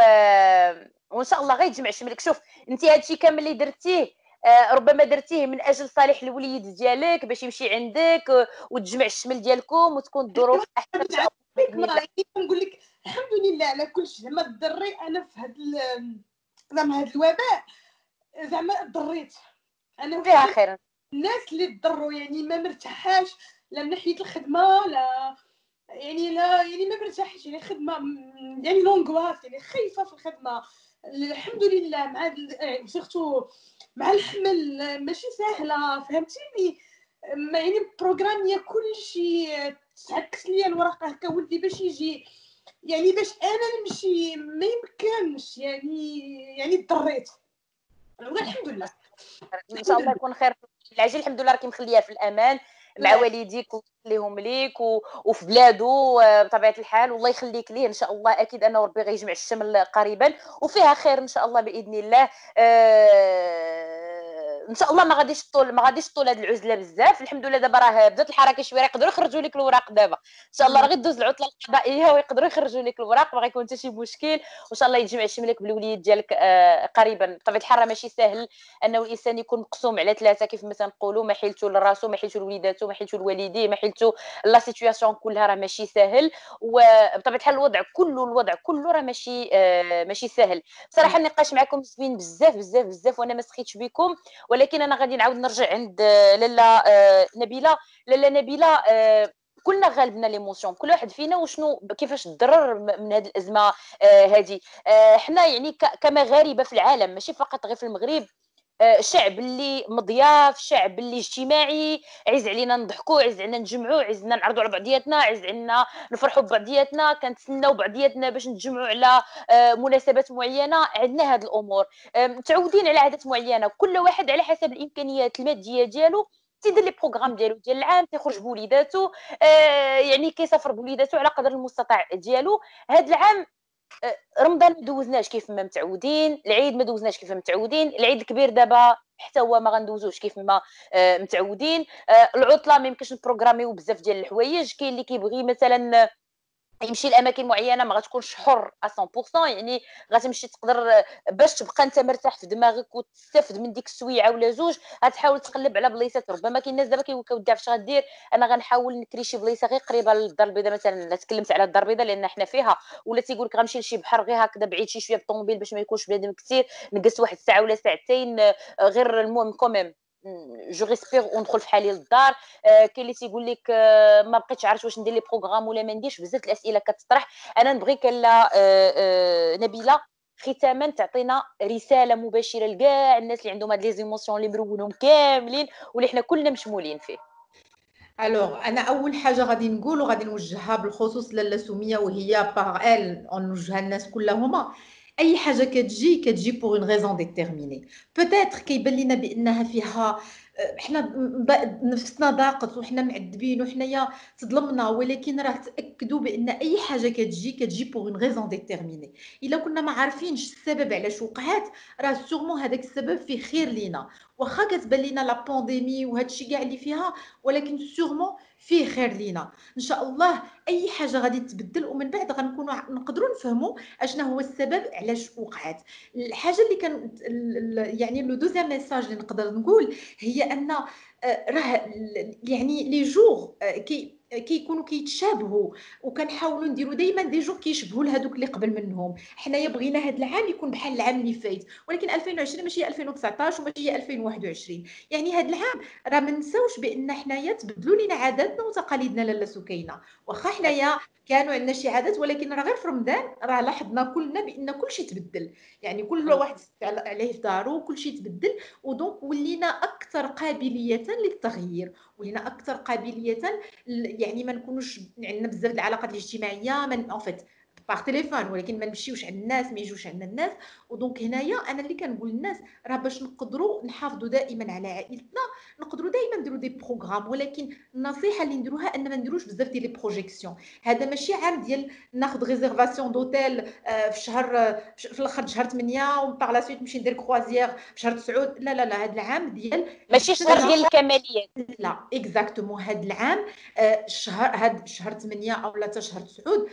وان شاء الله غيتجمع شملك. شوف انت هادشي كامل اللي درتيه ربما درتيه من اجل صالح الوليد ديالك باش يمشي عندك وتجمع الشمل ديالكم وتكون الظروف احسن ان شاء الله. نقول لك الحمد لله على كل شيء. زعما الضري انا في هذا زعما هذا الوباء زعما ضريت انا فيها خير. الناس اللي تضروا يعني ما مرتاحاش لا من ناحيه الخدمه لا يعني لا يعني ما مرتاحش يعني خدمه يعني لونغواس يعني خايفه في الخدمه. الحمد لله مع سيرتو مع الحمل ماشي سهله فهمتيني. يعني بروغراميه كل شيء تعكس لي الورقه هكا ولدي باش يجي يعني باش انا نمشي ما يمكنش يعني يعني ضريت الحمد لله. ان شاء الله يكون خير العاجل. الحمد لله راكي مخليها في الامان مع والديك وخليهم ليك وفي بلادو بطبيعه الحال. والله يخليك ليه ان شاء الله. اكيد انه ربي غيجمع الشمل قريبا وفيها خير ان شاء الله باذن الله. أه ان شاء الله ما غاديش طول ما غاديش طول هذه العزله بزاف. الحمد لله دابا راه بدات الحركه شويه يقدروا يخرجوا لك الوراق دابا ان شاء الله. راه غير دوز العطله القضائيه ويقدروا يخرجوا لك الوراق ما غيكون حتى شي مشكل. وان شاء الله يجمع شملك بالوليد ديالك أه قريبا. بطبيعه الحال ماشي سهل انه الانسان يكون مقسوم على ثلاثه كيف ما تنقولوا ما حيلتو لراسو ما حيلتو لوليداتو ما حيلتو لوالديه ما حيلتو لا سيتوياسيون كلها راه ماشي سهل. وبطبيعه الحال الوضع كله الوضع كله راه ماشي آه ماشي سهل. بصراحه النقاش معكم زوين بزاف بزاف بزاف وانا ما سخيتش بكم. ولكن انا غادي نعاود نرجع عند لاله آه نبيله. لاله نبيله آه كلنا غالبنا ليموسيون كل واحد فينا وشنو كيفاش تضرر من هذه الازمه هذه. آه حنا يعني كمغاربه في العالم ماشي فقط غير في المغرب. شعب اللي مضياف شعب اللي اجتماعي عز علينا نضحكوا عز علينا نجمعوا عز علينا نعرضوا على بعضياتنا عز علينا نفرحوا ببعضياتنا كنتسناو بعضياتنا باش نتجمعوا على مناسبات معينه. عندنا هذه الامور متعودين على عادات معينه كل واحد على حسب الامكانيات الماديه ديالو تيدير لي بروغرام ديالو ديال العام تيخرج بوليداتو آه يعني كيسافر بوليداتو على قدر المستطاع ديالو. هذا العام رمضان ما دوزناش كيف ما متعودين. العيد ما دوزناش كيف ما متعودين. العيد الكبير دابا حتى هو ما غندوزوش كيف ما آه متعودين. آه العطله ما يمكنش نبروغراميو بزاف ديال الحوايج. كاين اللي كيبغي مثلا يمشي لاماكن معينه ما غتكونش حر مية بالمية يعني غتمشي تقدر باش تبقى انت مرتاح في دماغك وتستافد من ديك السويعه ولا زوج غتحاول تقلب على بلايصات. ربما كاين الناس دابا كيقول لك اش غدير انا غنحاول نكري شي بلايصه غير قريبه للدار البيضاء مثلا. تكلمت على الدار البيضاء لان حنا فيها. ولا تيقول لك غنمشي لشي بحر غير هكذا بعيد شي شويه بالطوموبيل باش ما يكونش بنادم كثير نقص واحد الساعه ولا ساعتين غير المهم كوميم جو ريسبير وندخل في حالي للدار. آه كاين اللي تيقول لك آه ما بقيتش عارف واش ندير لي بروغرام ولا ما نديرش. بزاف الاسئله كتطرح. انا نبغيك لا آه آه نبيله ختاما تعطينا رساله مباشره لكاع الناس اللي عندهم هاد لي زيموسيون اللي مرونهم كاملين واللي حنا كلنا مشمولين فيه. الوغ انا اول حاجه غادي نقول وغادي نوجهها بالخصوص لاله سميه وهي باغ ال نوجهها الناس كلهما. اي حاجه كتجي كتجي بور اون ريزون ديتيرميني. بوتيتر كيبان لينا بانها فيها حنا نفسنا ضاقت وحنا معذبين وحنايا تظلمنا، ولكن راه تاكدوا بان اي حاجه كتجي كتجي بوغ اون غيزون ديتيرميني. الا كنا ما عارفينش السبب علاش وقعات، راه سورمون هذاك السبب فيه خير لينا. واخا كتبان لينا لا بانديمي وهذا الشيء كاع اللي فيها، ولكن سورمون فيه خير لينا ان شاء الله. اي حاجه غادي تبدل ومن بعد غنكونوا نقدروا نفهموا اشنا هو السبب علاش وقعت. الحاجه اللي كان يعني لو دوزيام ميساج اللي نقدر نقول هي ان راه يعني لي جور كي كيكونوا كيتشابهوا، وكنحاولوا نديروا دائما دي جور كيشبهوا لهذوك اللي قبل منهم. حنايا بغينا هذا العام يكون بحال العام اللي فات، ولكن ألفين وعشرين ماشي هي ألفين وتسعطاش وماشي هي ألفين وواحد وعشرين. يعني هذا العام راه ما نساوش بان حنايا تبدلوا لينا عاداتنا وتقاليدنا لاله سكينه. واخا حنايا كانوا عندنا شي عادات، ولكن راه غير في رمضان راه لاحظنا كلنا بان كلشي تبدل. يعني كل واحد عليه في دارو كلشي تبدل، ودونك ولينا اكثر قابليه للتغيير، ولينا اكثر قابليه يعني ما نكونوش عندنا بزاف العلاقات الاجتماعيه من ان فيت باغ تليفون، ولكن ما نمشيوش عند الناس، ما يجوش عندنا الناس. ودونك هنايا انا اللي كنقول للناس راه باش نقدروا نحافظوا دائما على عائلتنا نقدروا دائما نديروا دي بروغرام، ولكن النصيحه اللي نديروها ان ما نديروش بزاف ديال لي بروجيكسيون. هذا ماشي عام ديال ناخذ ريزيرفاسيون دوتيل في شهر في الاخر شهر ثمانية وباغ لا سويت نمشي ندير كروازير في شهر تسعة. لا لا لا، هذا العام ديال ماشي شهر ديال الكماليات. لا اكزاكتومون هذا العام الشهر هذا شهر ثمانية او لا شهر تسعة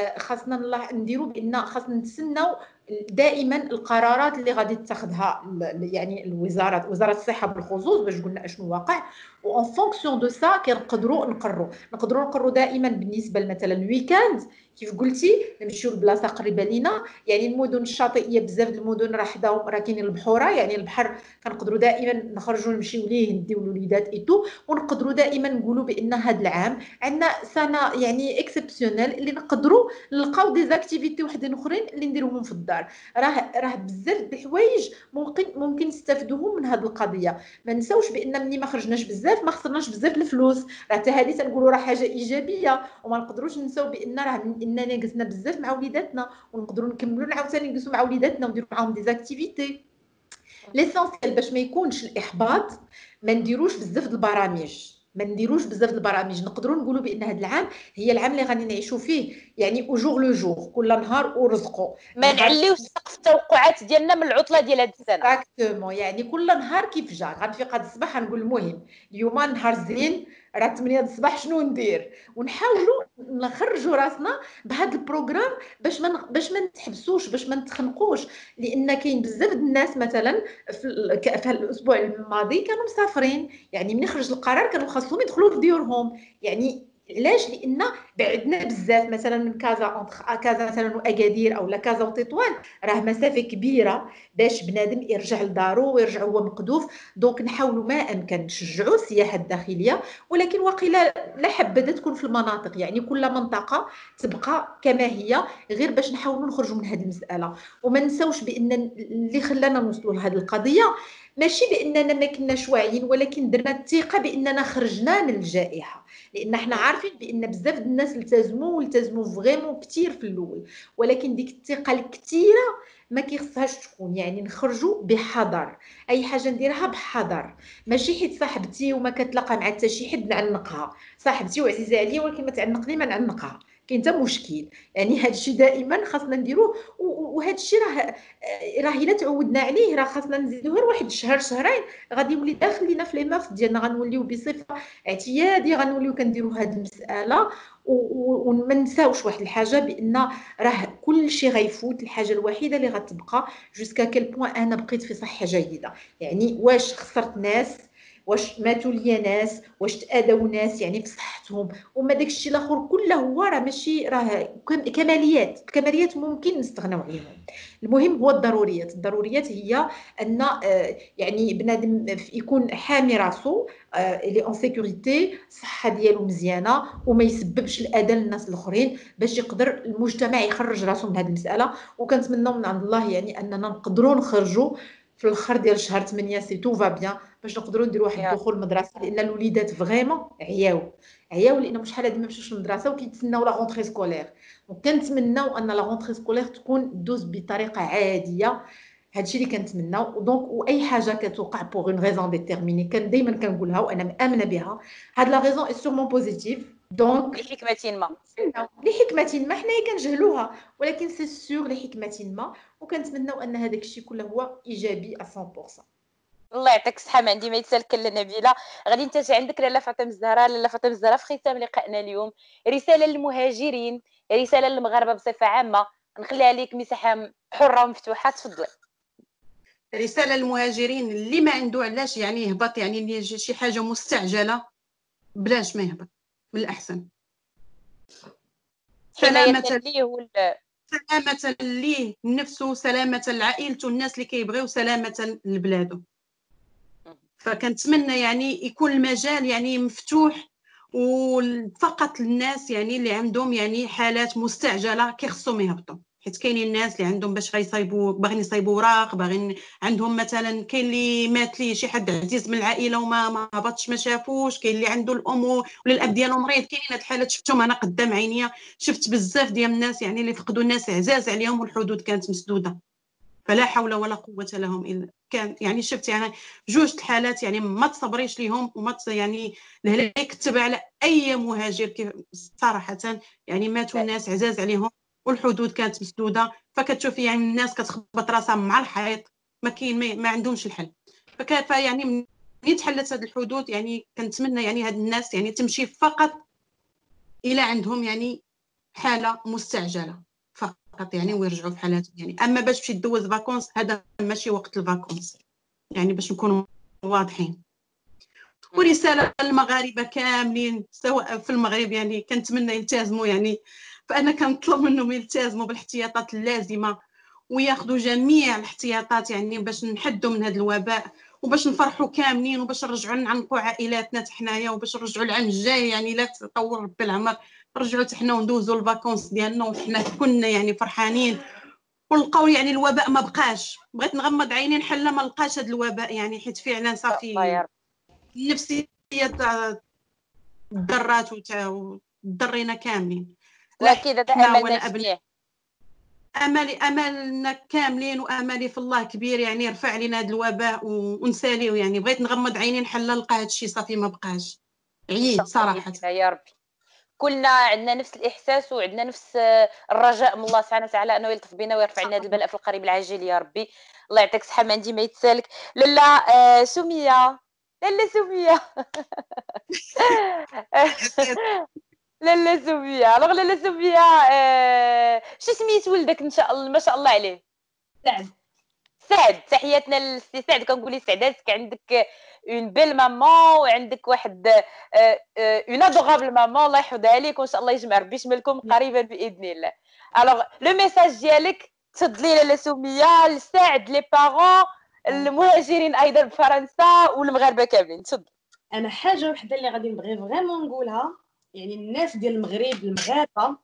خاصنا نديروا بان خاصنا نتسناو دائما القرارات اللي غادي تاخذها يعني الوزاره وزاره الصحه بالخصوص باش قلنا اشنو واقع، وان فونكسيون دو سا كنقدروا نقرروا نقدروا نقرروا دائما بالنسبه مثلا الويكاند كيف قلتي نمشيو لبلاصه قريبه لينا. يعني المدن الشاطئيه بزاف المدن راه حداهم راه كاينين البحوره، يعني البحر كنقدروا دائما نخرجوا نمشيو ليه نديو الوليدات ايتو. ونقدروا دائما نقولوا بان هذا العام عندنا سنه يعني اكسبسيونيل اللي نقدروا نلقاو دي زاكتيفيتي وحدين اخرين اللي نديروهم في الدار. راه راه بزاف د الحوايج ممكن ممكن نستافدوهم من هذه القضيه. ما نساوش بان ملي ما خرجناش بزاف ما خسرناش بزاف الفلوس، راه حتى هذه تنقولوا راه حاجه ايجابيه. وما نقدروش نساو بان راه اننا نقصنا بزاف مع وليداتنا ونقدروا نكملوا عاوتاني نقصوا مع وليداتنا ونديروا معاهم دي زاكتيفيتي. ليسونسيال باش ما يكونش الاحباط ما نديروش بزاف د البرامج ما نديروش بزاف د البرامج. نقدروا نقولوا بان هذا العام هي العام اللي غادي نعيشوا فيه يعني او جور لو جور، كل نهار ورزقه. ما نعليوش سقف التوقعات ديالنا من العطله ديال هذه السنه. اكزاكتومون، يعني كل نهار كيف جا غنفيق هذا الصباح غنقول المهم اليوم نهار زين راه ثمانية الصباح شنو ندير، ونحاولوا نخرجوا راسنا بهذا البروغرام باش ما باش ما نتحبسوش باش ما نتخنقوش. لان كاين بزاف د الناس مثلا في, في الاسبوع الماضي كانوا مسافرين، يعني من خرج القرار كانوا خاصهم يدخلوا لديورهم. يعني علاش؟ لان بعدنا بزاف مثلا من كازا كازا مثلا واكادير او لا كازا وتطوان راه مسافه كبيره باش بنادم يرجع لدارو ويرجع هو مقدوف. دونك نحاولوا ما امكن نشجعوا السياحه الداخليه، ولكن وقيله لا حبذا تكون في المناطق، يعني كل منطقه تبقى كما هي، غير باش نحاولوا نخرجوا من هذه المساله. وما نساوش بان اللي خلانا نوصلوا لهذه القضيه ماشي باننا ما كناش واعيين، ولكن درنا الثقه باننا خرجنا من الجائحه. لان احنا عارفين بان بزاف الناس التزموا والتزموا فريمون كثير في الاول، ولكن ديك الثقه الكثيره ما كيخصهاش تكون. يعني نخرجوا بحذر، اي حاجه نديرها بحذر، ماشي حيت صاحبتي وما كتلاقى مع حتى شي حد نعنقها. صاحبتي وعزيزه عليا ولكن ما تعنقني ما نعنقها، كاين حتى مشكل. يعني هذا الشيء دائما خاصنا نديروه، وهذا الشيء راه راه الا تعودنا عليه راه خاصنا نزيدو غير واحد شهر شهرين غادي يولي داخل لينا في لي ماف ديالنا، غنوليو بصفه اعتياديه غنوليو كنديروا هذه المساله. وما نساوش واحد الحاجه بان راه كل شيء غيفوت. الحاجه الوحيده اللي غتبقى جوسكا كيل بوين انا بقيت في صحه جيده. يعني واش خسرت ناس، واش ماتوا ليا ناس، واش تاذوا ناس يعني في صحتهم، وما داكشي الاخر كله هو راه ماشي راه كماليات. الكماليات ممكن نستغناو عليهم، المهم هو الضروريات. الضروريات هي ان يعني بنادم يكون حامي راسو اللي اون سيكوريتي، الصحه ديالو مزيانه وما يسببش الاذى للناس الاخرين، باش يقدر المجتمع يخرج راسو من هذه المساله. وكنتمنوا من عند الله يعني اننا نقدروا نخرجوا في الاخر ديال شهر ثمانية سي تو فا بيان باش نقدروا نديروا واحد الدخول المدرسه. لان الوليدات فريمون عياو عياو لان مش شحال هادي ما مشاوش للمدرسه وكيتسناو لا غونطري سكولير. وكنتمناو ان لا غونطري سكولير تكون دوز بطريقه عاديه. هادشي اللي كنتمناو. دونك واي حاجه كتوقع بوغ اون ريزون ديتيرميني كان دائما كنقولها وانا مامنه بها، هاد لا ريزون اي سورمون بوزيتيف. دونك لحكمه ما لحكمه ما حنايا كنجهلوها، ولكن سي سور لحكمه ما، وكنتمناو ان هذاك الشيء كله هو ايجابي مية بالمية. الله يعطيك الصحه. ما عندي ما يتسالك لا نبيله. غادي انت عندك لاله فاطمه الزهراء. لاله فاطمه الزهراء في ختام لقائنا اليوم رساله للمهاجرين، رساله للمغاربه بصفه عامه، نخليها لك مساحه حره ومفتوحه، تفضل. رساله للمهاجرين اللي ما عنده علاش يعني يهبط، يعني اللي شي حاجه مستعجله بلاش ما يهبط، من الاحسن حمايه سلامه ليه وال... سلامه ليه نفسه، سلامه لعائلته، الناس اللي كيبغيو سلامه لبلاده. فكنتمنى يعني يكون المجال يعني مفتوح وفقط للناس يعني اللي عندهم يعني حالات مستعجله كيخصهم يهبطوا، حيت كاينين الناس اللي عندهم باش غيصايبوا باغيين يصايبوا وراق، باغيين عندهم مثلا كاين اللي مات ليه شي حد عزيز من العائله وما ما هبطش ما شافوش، كاين اللي عنده الام ولا الاب ديالو مريض. كاينين هاد الحالات شفتهم انا قدام عينيا، شفت بزاف ديال الناس يعني اللي فقدوا الناس عزاز عليهم والحدود كانت مسدوده، فلا حول ولا قوه لهم الا كان. يعني شفت يعني جوج الحالات، يعني ما تصبريش ليهم وما يعني الهلاك كتب على اي مهاجر كيف صراحه. يعني ماتوا الناس عزاز عليهم والحدود كانت مسدوده، فكتشوفي يعني الناس كتخبط راسها مع الحيط، ما كاين ما عندهمش الحل. فكيف يعني ملي تحلت هذه الحدود يعني كنتمنى يعني هاد الناس يعني تمشي فقط الى عندهم يعني حاله مستعجله فقط يعني ويرجعوا في حالاتهم يعني. اما باش تمشي تدوز فاكونس هذا ماشي وقت الفاكونس، يعني باش نكونوا واضحين. ورساله للمغاربه كاملين سواء في المغرب يعني كنتمنى يلتزموا، يعني فانا كنطلب منهم يلتزموا بالاحتياطات اللازمه وياخذوا جميع الاحتياطات يعني باش نحدوا من هذا الوباء وباش نفرحوا كاملين وباش نرجعوا نعنقوا عائلاتنا حنايا وباش نرجعوا العام الجاي يعني لا تطور ربي العمر نرجعوا حنا وندوزوا الفاكونس ديالنا وحنا كنا يعني فرحانين ونلقاو يعني الوباء ما بقاش. بغيت نغمض عيني نحل ما لقاش هذا الوباء يعني، حيت فعلا صافي النفسيه ضرات وضرينا كاملين. واكيد هذا املنا جميع. املي املنا كاملين واملي في الله كبير يعني يرفع علينا هذا الوباء ونساليو. يعني بغيت نغمض عيني نحل نلقى هذا الشيء صافي ما بقاش. عيد صراحه يا ربي كلنا عندنا نفس الاحساس وعندنا نفس الرجاء من الله سبحانه وتعالى انه يلطف بنا ويرفع لنا هذا البلاء في القريب العاجل يا ربي. الله يعطيك الصحه. ما عندي ما يتسالك. لاله آه سميه لاله سميه لاله سميه الوغ لاله سميه آه شو سميت ولدك ان شاء الله؟ ما شاء الله عليه. سعد. سعد. تحياتنا للسي سعد، كنقولي سعداتك عندك اون بيل مامون وعندك واحد اون ادورابل مامون، الله يحفظها عليك وان شاء الله يجمع ربي يشملكم قريبا باذن الله. الوغ لو ميساج ديالك تفضلي لاله سميه لسعد لي بارون المهاجرين ايضا بفرنسا والمغاربه كاملين، تفضل. انا حاجه وحده اللي غادي نبغي فريمون نقولها، يعني الناس ديال المغرب المغاربه،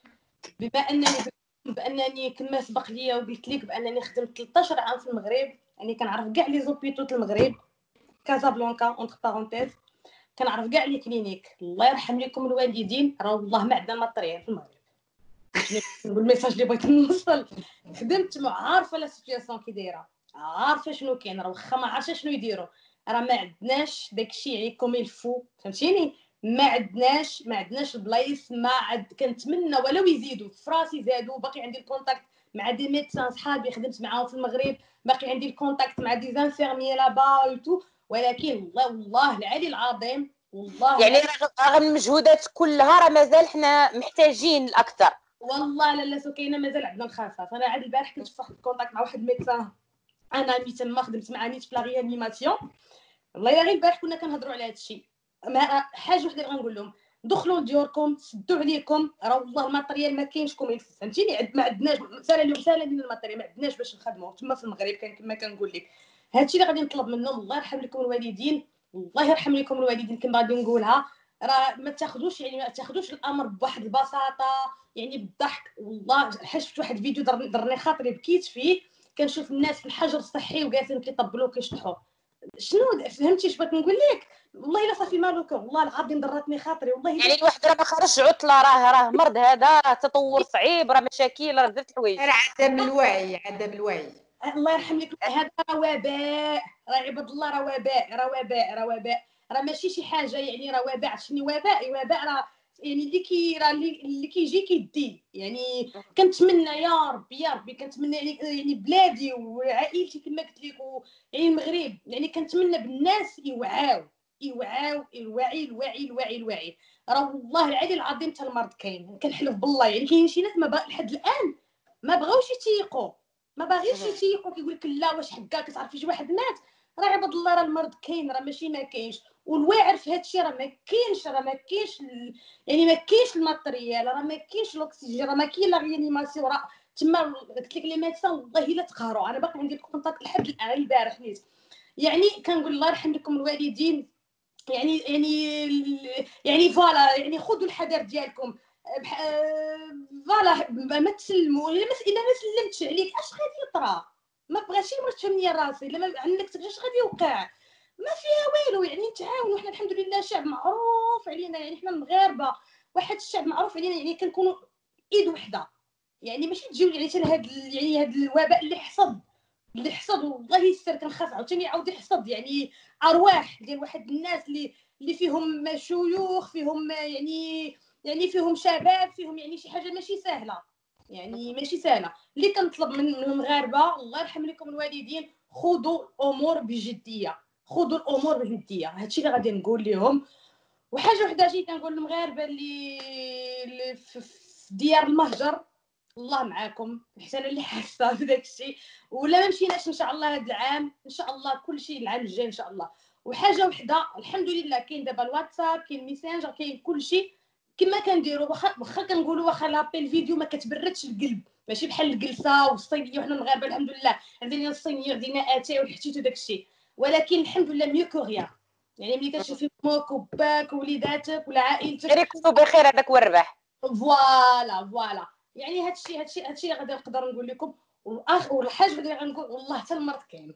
بما انني بانني كما سبق ليا وقلت لك بانني خدمت ثلاثة عشر عام في المغرب، يعني كنعرف كاع لي زوبيتو المغرب، كازابلانكا اونتر بارونتيز، كنعرف كاع لي كلينيك. الله يرحم لكم الوالدين، راه والله ما عندنا ماتريال في المغرب. نقول الميساج اللي بغيت نوصل، خدمت مع عارفه لا سيتوياسيون كي دايره، عارفه شنو كاين، راه واخا ما عارفه شنو يديروا، راه ما عندناش داكشي عليكم الفو، فهمتيني؟ ما عندناش ما عندناش البلايص، ما عاد كنتمنى ولو يزيدوا في راسي زادوا. باقي عندي الكونتاكت مع دي ميدسان صحابي خدمت معاهم في المغرب، باقي عندي الكونتاكت مع دي زانفيرميي لابا وتو، ولكن والله والله العلي العظيم والله يعني رغم المجهودات كلها راه مازال حنا محتاجين الاكثر. والله لاله سكينه مازال عندنا نخافف. انا عاد البارح كنت في واحد الكونتاكت مع واحد ميدسان انا مي تما خدمت معاه نيت في لا ريانيماسيون، والله الا غير البارح كنا كنهضروا على هذا الشيء. حاجه وحده اللي غنقول لهم، دخلوا لديوركم سدوا عليكم، راه والله الماتريال ما كاينش كوم يلف، فهمتيني؟ ما عندناش سالا اليوم سالا ديال الماتريال ما عندناش باش نخدموا تما في المغرب. كان كما كنقول لك هذا الشيء اللي غادي نطلب منهم. الله يرحم لكم الوالدين، الله يرحم لكم الوالدين كما غادي نقولها، راه ما تاخذوش يعني ما تاخذوش الامر بواحد البساطه يعني بالضحك. والله حيت شفت واحد الفيديو درني خاطري بكيت فيه، كنشوف الناس في الحجر الصحي وجالسين كيطبلوا كيشطحوا. شنو فهمتي اش بغيت نقول لك؟ والله الا صافي مالوك، والله العظيم ضرتني خاطري. والله يعني الواحد راه ما خرجش عطله، راه راه مرض، هذا راه تطور صعيب، راه مشاكل، راه بزاف د الحوايج. عدم الوعي عدم الوعي الله يرحم لك هذا راه وباء، راه عباد الله راه وباء، راه وباء راه وباء، راه ماشي شي حاجه يعني، راه وباء. عرفتي وباء وباء راه يعني اللي كي راه اللي كيجي كيدي. يعني كنتمنى يا ربي يا ربي كنتمنى يعني يعني بلادي وعائلتي كما قلت لك يعني المغرب، يعني كنتمنى بالناس يوعاو يوعاو الوعي الوعي الوعي الوعي. راه والله العلي العظيم حتى المرض كاين، كنحلف بالله. يعني كاين شي ناس ما بغا لحد الان ما بغاوش يتيقوا، ما باغيش يتيقوا، كيقول لك لا واش حكا كتعرفي شي واحد مات. راه عباد الله راه المرض كاين، راه ماشي ما كاينش. والواعر في هذا الشيء راه ما كاينش، راه ما كاينش ال... يعني ما كاينش الماتريال، راه ما كاينش الاكسجين، راه ما كاين لا ريانيماسيون. راه تما قلت لك لي ميدسان والله الا تقهروا. انا باقي عندي الكونتاكت لحد الان البارح نيت. يعني كنقول الله يرحم لكم الوالدين. يعني يعني يعني فوالا يعني خذوا الحذر ديالكم. فوالا ما تسلموا الا ما سلمتش عليك اش غادي يطرا. ما بغاشي ما تفهمني راسي الا ما عندك اش غادي يوقع. ما فيها والو. يعني نتعاونوا حنا الحمد لله شعب معروف علينا، يعني حنا المغاربه واحد الشعب معروف علينا، يعني كنكونوا ايد وحده. يعني ماشي تجيو يعني حتى لهاد يعني هاد الوباء اللي حصد اللي حصد والله يستر. كنخاف عاوتاني يعاود يحصد يعني ارواح ديال واحد الناس اللي اللي فيهم شيوخ، فيهم يعني يعني فيهم شباب، فيهم يعني شي حاجه ماشي سهله، يعني ماشي سهله. اللي كنطلب من المغاربه الله يرحم لكم الوالدين، خذوا الامور بجديه، خذوا الامور بجديه. هادشي اللي غادي نقول لهم. وحاجه وحده جيت كنقول للمغاربه اللي, اللي في ديار المهجر، الله معاكم، حتى انا اللي حاسه بداك الشيء. ولا ما مشيناش ان شاء الله هذا العام، ان شاء الله كل شيء العام الجاي ان شاء الله. وحاجه وحده الحمد لله كاين دابا الواتساب، كاين ميسنجر، كاين كل شيء كما كنديروا. واخا واخا كنقولوا واخا لابيل فيديو ما كتبردش القلب، ماشي بحال الجلسه والصينيه. وحنا المغاربه الحمد لله عندنا الصينيه عندنا اتاي والحتيت وداك الشيء، ولكن الحمد لله ميو كو غيان. يعني ملي كتشوفي امك وباك ووليداتك ولا عائلتك غير يكونوا بخير، هذاك هو الربح. فوالا فوالا. يعني هادشي هادشي هادشي اللي غادي نقدر نقول لكم. واخ والحاجه اللي غنقول والله حتى المرض كاين.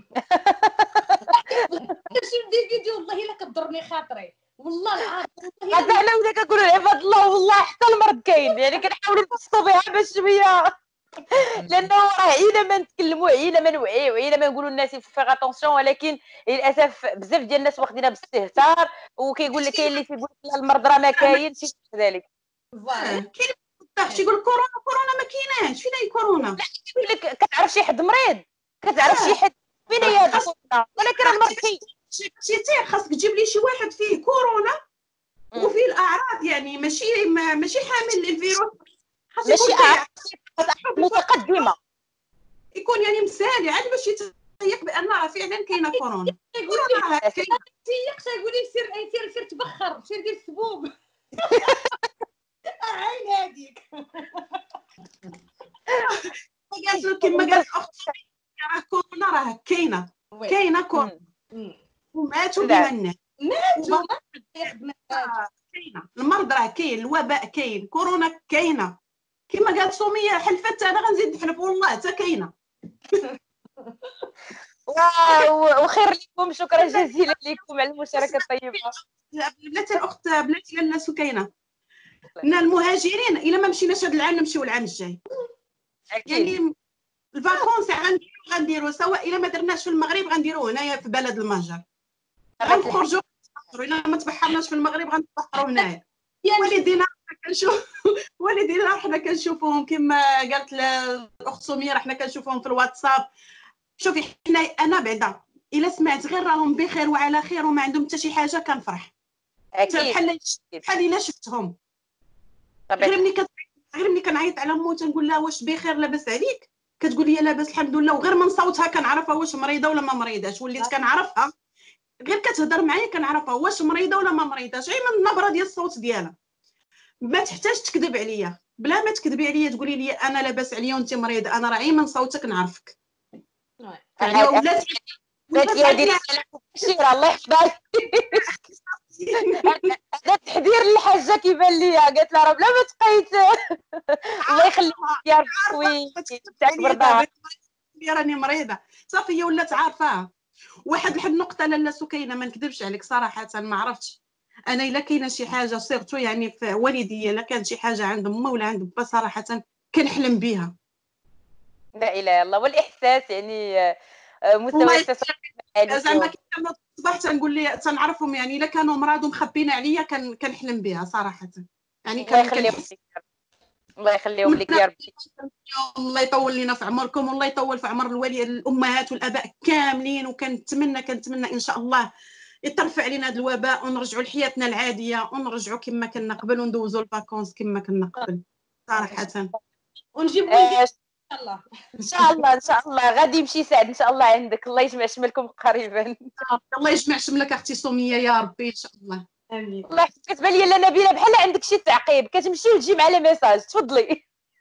شي فيديو والله الا كضرني خاطري والله العظيم. حتى انا ولا كنقولوا لعباد الله والله حتى المرض كاين، يعني كنحاولوا نبسطوا بها باش شويه. لانه راه عينا ما نتكلموا، عينا ما نوعيو، عينا ما نقولوا للناس يفيغ اتونسيون، ولكن للاسف بزاف ديال الناس واخدينها باستهتار. وكيقول لك كاين اللي كيقول لك المرض راه ما كاينش كذلك. فوالا كاين شي يقول كورونا كورونا ما كايناش. فين هي كورونا؟ يقول لك كتعرف شي حد مريض، كتعرف شي حد فين هي هذه كورونا، ولكن راه المرض كاين. شي تيق خاصك تجيب لي شي واحد فيه كورونا وفيه الاعراض، يعني ماشي ماشي حامل للفيروس، خاص ماشي يكون اعراض متقدمه، يكون يعني مسالي عاد باش يتيق بان راه فعلا كاينه كورونا. كورونا راه كاينه. تيق تقول لي سير سير سير تبخر، سير دير السبوب. عين هذيك. قالت له كما قالت اختي راه كورونا راه كاينه كاينه كورونا وماتوا بها الناس. ماتوا يخدم كاينه المرض راه كاين، الوباء كاين، كورونا كاينه. كما قالت سميه حلفت، انا غنزيد نحلف والله حتى كاينه. وخير لكم، شكرا جزيلا لكم على المشاركه الطيبه. بلاتي الاخت بلاتي لاله سكينه، من المهاجرين الا ما مشيناش هذا العام نمشيو العام الجاي اكيد. يعني الفاكونس غنديرو غنديرو سواء الا ما درناش في المغرب غنديروه هنايا في بلد المهجر. غنخرجوا الا ما تبحرناش في المغرب غنتبحروا هنايا. والدينا كنشوف والدينا حنا كنشوفوهم كما قالت الاخت سميه، حنا كنشوفوهم في الواتساب. شوفي حنا انا بعدا الا سمعت غير راهم بخير وعلى خير وما عندهم حتى شي حاجه كنفرح. اكيد بحال بحال الا شفتهم. غير ملي كت... غير ملي كنعيط على مو تنقول لها واش بخير لاباس عليك، كتقول لي لاباس الحمد لله. وغير من صوتها كنعرفها واش مريضه ولا ما مريضاش. وليت كنعرفها غير كتهضر معايا كنعرفها واش مريضه ولا ما مريضاش، غير من النبره ديال الصوت ديالها. ما تحتاج تكذب عليا، بلا ما تكذبي عليا تقولي لي انا لاباس عليا وانت مريضه، انا راه من صوتك نعرفك. يعني ولات ولات هذه الشيره الله يحفظها. هذا تحذير للحاجه كيبان ليا، قالت لها راه بلا ما تقيت. الله يخليك يا ربي تعبر راني مريضه صافي. هي ولات عارفاها. واحد واحد النقطه لاله سكينه ما نكذبش عليك صراحه ما عرفتش انا الا كاينه شي حاجه صيغتو يعني في والديا، الا كانت شي حاجه عند امه ولا عند با صراحه كنحلم بها. لا اله الا الله. والاحساس يعني آه، آه، مستوى والله الاحساس عالي زعما فيهم. كي كنا الصباح تنقول لي تنعرفهم، يعني الا كانوا مراد ومخبين عليا كان كنحلم بها صراحه، يعني الله كان يخليهم كنحس. لك يا رب. الله يخليهم لك ونتمنى يا ربي. الله يطول لنا في عمركم، والله يطول في عمر الولي الامهات والاباء كاملين، وكنتمنى كنتمنى ان شاء الله يترفع علينا هذا الوباء ونرجعوا لحياتنا العاديه، ونرجعوا كما كنا قبل، وندوزوا الفاكونس كما كنا قبل صراحه. ونجيبوا آه، ان شاء الله. ان شاء الله ان شاء الله غادي يمشي سعد ان شاء الله عندك. الله يجمع شملكم قريبا. الله يجمع شملك اختي سميه يا ربي ان شاء الله. امين. الله يحفظك. كتبان لي لا نبيله بحال عندك شي تعقيب كتمشي وتجي مع لي ميساج. تفضلي.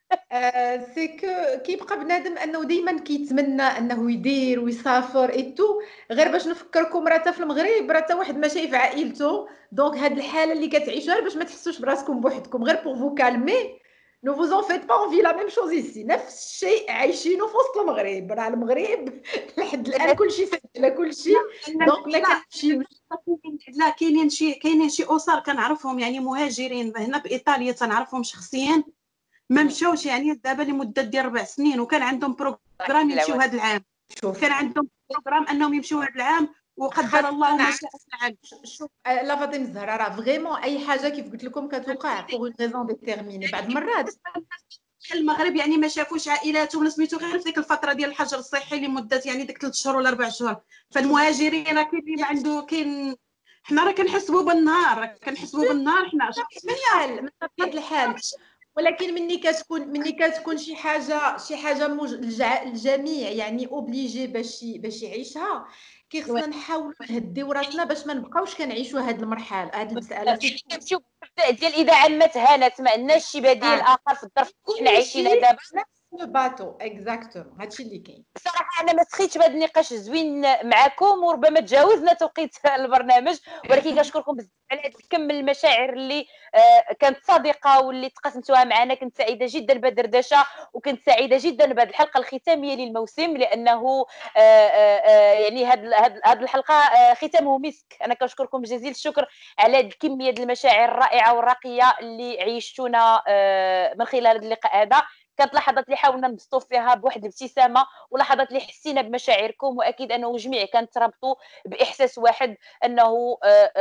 سي كو كيبقى بنادم انه ديما كيتمنى انه يدير ويسافر ايتو. غير باش نفكركم راه حتى في المغرب راه حتى واحد ما شايف عائلته، دونك هاد الحاله اللي كتعيشوها باش ما تحسوش براسكم بوحدكم، غير بور فو كالمي. نو فوز اون فيت با اون في لا ميم شوز ايسي، نفس الشيء عايشينه في وسط المغرب. راه المغرب لحد الان كلشي سجل كلشي، دونك ما كنمشيوش. لا كاينين شي كاينين شي اسر كنعرفهم يعني مهاجرين هنا بايطاليا، تنعرفهم شخصيا، ما مشاوش يعني دابا لمده ديال ربع سنين، وكان عندهم بروغرام يمشيو هذا العام. شوف كان عندهم بروغرام انهم يمشيو هذا العام، وقدر الله ما شاء فعل. شوف لا فاطمه الزهراء، راه فريمون اي حاجه كيف قلت لكم كتوقع بوغ اون ريزون ديتيرميني. بعض المرات المغرب يعني ما شافوش عائلاتهم سميتو غير في ديك الفتره ديال الحجر الصحي لمده يعني ديك ثلاث شهور ولا اربع شهور. فالمهاجرين راه كاين اللي ما عنده كاين. حنا راه كنحسبوا بالنهار، راه كنحسبوا بالنهار حنا الحال من طبيعه الحال. ولكن مني كتكون مني كتكون شي حاجه شي حاجه موج... الجع... الجميع يعني اوبليجي باش ي... باش يعيشها، كيخصنا نحاولوا نهديو راسنا باش ما نبقاوش كنعيشوا هاد المرحله هاد المساله. كنمشيو بالمبدا ديال اذا عمت هانت، ما عندناش شي بديل اخر في الظرف اللي حنا عايشينها دابا. نفس الباطو اكزاكتوم، هادشي اللي كاين. بصراحه انا ما سخيتش بهذا النقاش الزوين معكم، وربما تجاوزنا توقيت البرنامج، ولكن كنشكركم بزاف على هذا الكم من المشاعر اللي آه كانت صادقه واللي تقاسمتوها معنا. كنت سعيده جدا بالدردشه، وكنت سعيده جدا بهذه الحلقه الختاميه للموسم، لانه آه آه يعني هذه هذه الحلقه آه ختامه مسك. انا كنشكركم جزيل الشكر على هذه الكميه ديال المشاعر الرائعه والراقيه اللي عيشتونا آه من خلال هذا اللقاء هذا. كانت لحظات اللي حاولنا نبسطوا فيها بواحد الابتسامه، ولحظات اللي حسينا بمشاعركم، واكيد انه جميع كانت تربطوا باحساس واحد انه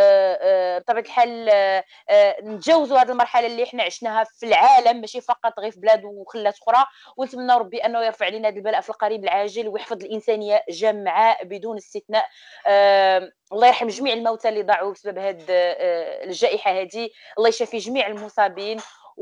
بطبيعه الحال نتجاوزوا هذه المرحله اللي احنا عشناها في العالم، ماشي فقط غير في بلاد وخلات اخرى. ونتمنى ربي انه يرفع علينا هذا البلاء في القريب العاجل، ويحفظ الانسانيه جمعاء بدون استثناء. الله يرحم جميع الموتى اللي ضاعوا بسبب هذه الجائحه هذه. الله يشفي جميع المصابين،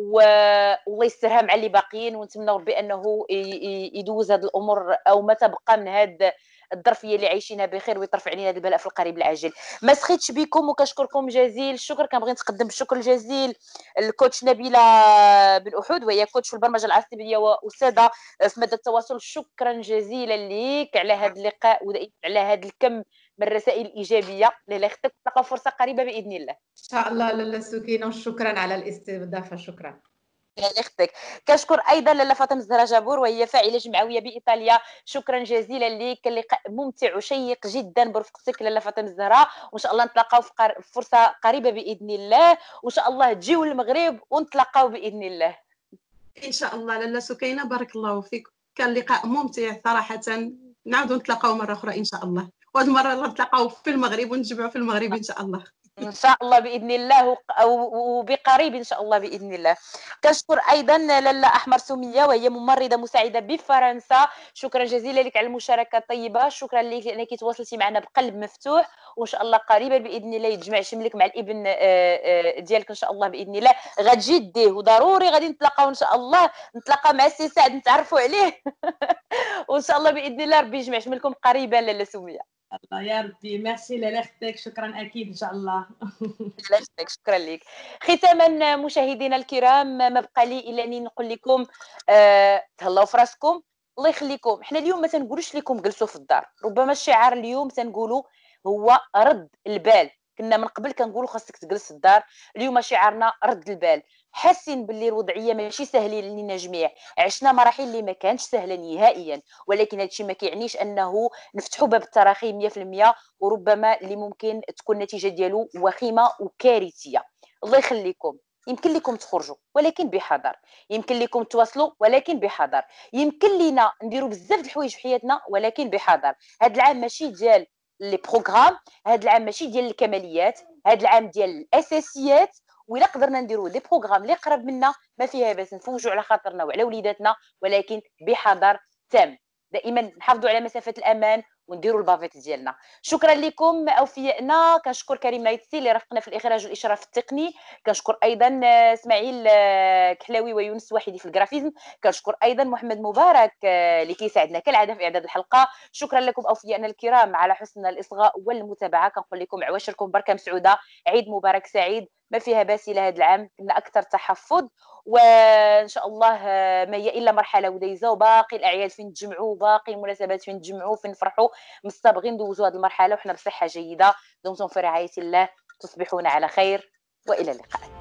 والله يسترها مع اللي باقيين. ونتمنى ربي انه يدوز هذه الامور او ما تبقى من هذه الظرفيه اللي عايشينها بخير، ويطرف علينا هذا البلاء في القريب العاجل. ما سخيتش بكم وكنشكركم جزيل الشكر. كنبغي نقدم الشكر الجزيل الكوتش نبيله بن احود، وهي كوتش في البرمجه العصبيه واستاذه في ماده التواصل. شكرا جزيلا لك على هذا اللقاء على هذا الكم من الرسائل الايجابيه. لاله اختك تلقى فرصه قريبه باذن الله ان شاء الله. لاله سكينه شكرا على الاستضافه. شكرا اختك. كنشكر ايضا لاله فاطمه الزهراء جابور، وهي فاعله جمعويه بايطاليا. شكرا جزيلا لك، كان لقاء ممتع وشيق جدا برفقتك لاله فاطمه الزهراء، وان شاء الله نتلاقاو في قر... فرصه قريبه باذن الله، وان شاء الله تجيو للمغرب ونتلاقاو باذن الله ان شاء الله. لاله سكينه بارك الله فيك، كان لقاء ممتع صراحه. نعاودوا نتلاقاو مره اخرى ان شاء الله، وهذه المره نتلاقاو في المغرب ونجمعوا في المغرب ان شاء الله ان شاء الله باذن الله، وبقريب ان شاء الله باذن الله. كنشكر ايضا لاله احمر سميه، وهي ممرضه مساعده بفرنسا. شكرا جزيلا لك على المشاركه الطيبه. شكرا لك لانك تواصلتي معنا بقلب مفتوح، وان شاء الله قريبا باذن الله يتجمع شملك مع الابن ديالك ان شاء الله باذن الله. غتجي ديه وضروري غادي نتلاقاو ان شاء الله، نتلاقى مع السي سعد نتعرفوا عليه وان شاء الله باذن الله ربي يجمع شملكم قريبا لاله سميه. الله يا ربي. ميرسي لاله اختك، شكرا اكيد ان شاء الله لاله اختك شكرا لك. ختاما مشاهدينا الكرام، ما بقى لي الا اني نقول لكم آه تهلاو في راسكم. الله يخليكم. حنا اليوم ما تنقولوش لكم جلسوا في الدار، ربما الشعار اليوم تنقولوا هو رد البال. كنا من قبل كنقولوا خاصك تجلس في الدار، اليوم شعارنا رد البال. حاسين باللي الوضعيه ماشي سهله لينا جميع، عشنا مراحل اللي ما كانتش سهله نهائيا، ولكن هادشي ما كيعنيش انه نفتحوا باب التراخي مية في المية، وربما اللي ممكن تكون النتيجه ديالو وخيمه وكارثيه. الله يخليكم، يمكن لكم تخرجوا ولكن بحذر، يمكن لكم تواصلوا ولكن بحذر، يمكن لينا نديروا بزاف د الحوايج في حياتنا ولكن بحذر. هذا العام ماشي ديال لي بروغرام، هذا العام ماشي ديال الكماليات، هذا العام ديال الاساسيات. وإلا قدرنا نديروا دي بروغرام اللي قرب منا ما فيها باس نفوجوا على خاطرنا وعلى وليداتنا، ولكن بحذر تام. دائما نحافظوا على مسافه الامان ونديروا البافيت ديالنا. شكرا لكم اوفيائنا. كنشكر كريم نايتسي اللي رافقنا في الاخراج والاشراف التقني، كنشكر ايضا اسماعيل كحلاوي ويونس وحيدي في الجرافيزم، كنشكر ايضا محمد مبارك اللي كيساعدنا كالعاده في اعداد الحلقه. شكرا لكم اوفيائنا الكرام على حسن الاصغاء والمتابعه. كنقول لكم عواشركم بركه مسعوده، عيد مبارك سعيد، ما فيها باس الى هذا العام كنا اكثر تحفظ، وان شاء الله ما هي الا مرحله وديزه، وباقي الاعياد فين نتجمعوا، باقي المناسبات فين نتجمعوا، فين نفرحوا، مستبغين ندوزوا هذه المرحله وحنا بصحه جيده. دمتم في رعايه الله، تصبحون على خير والى اللقاء.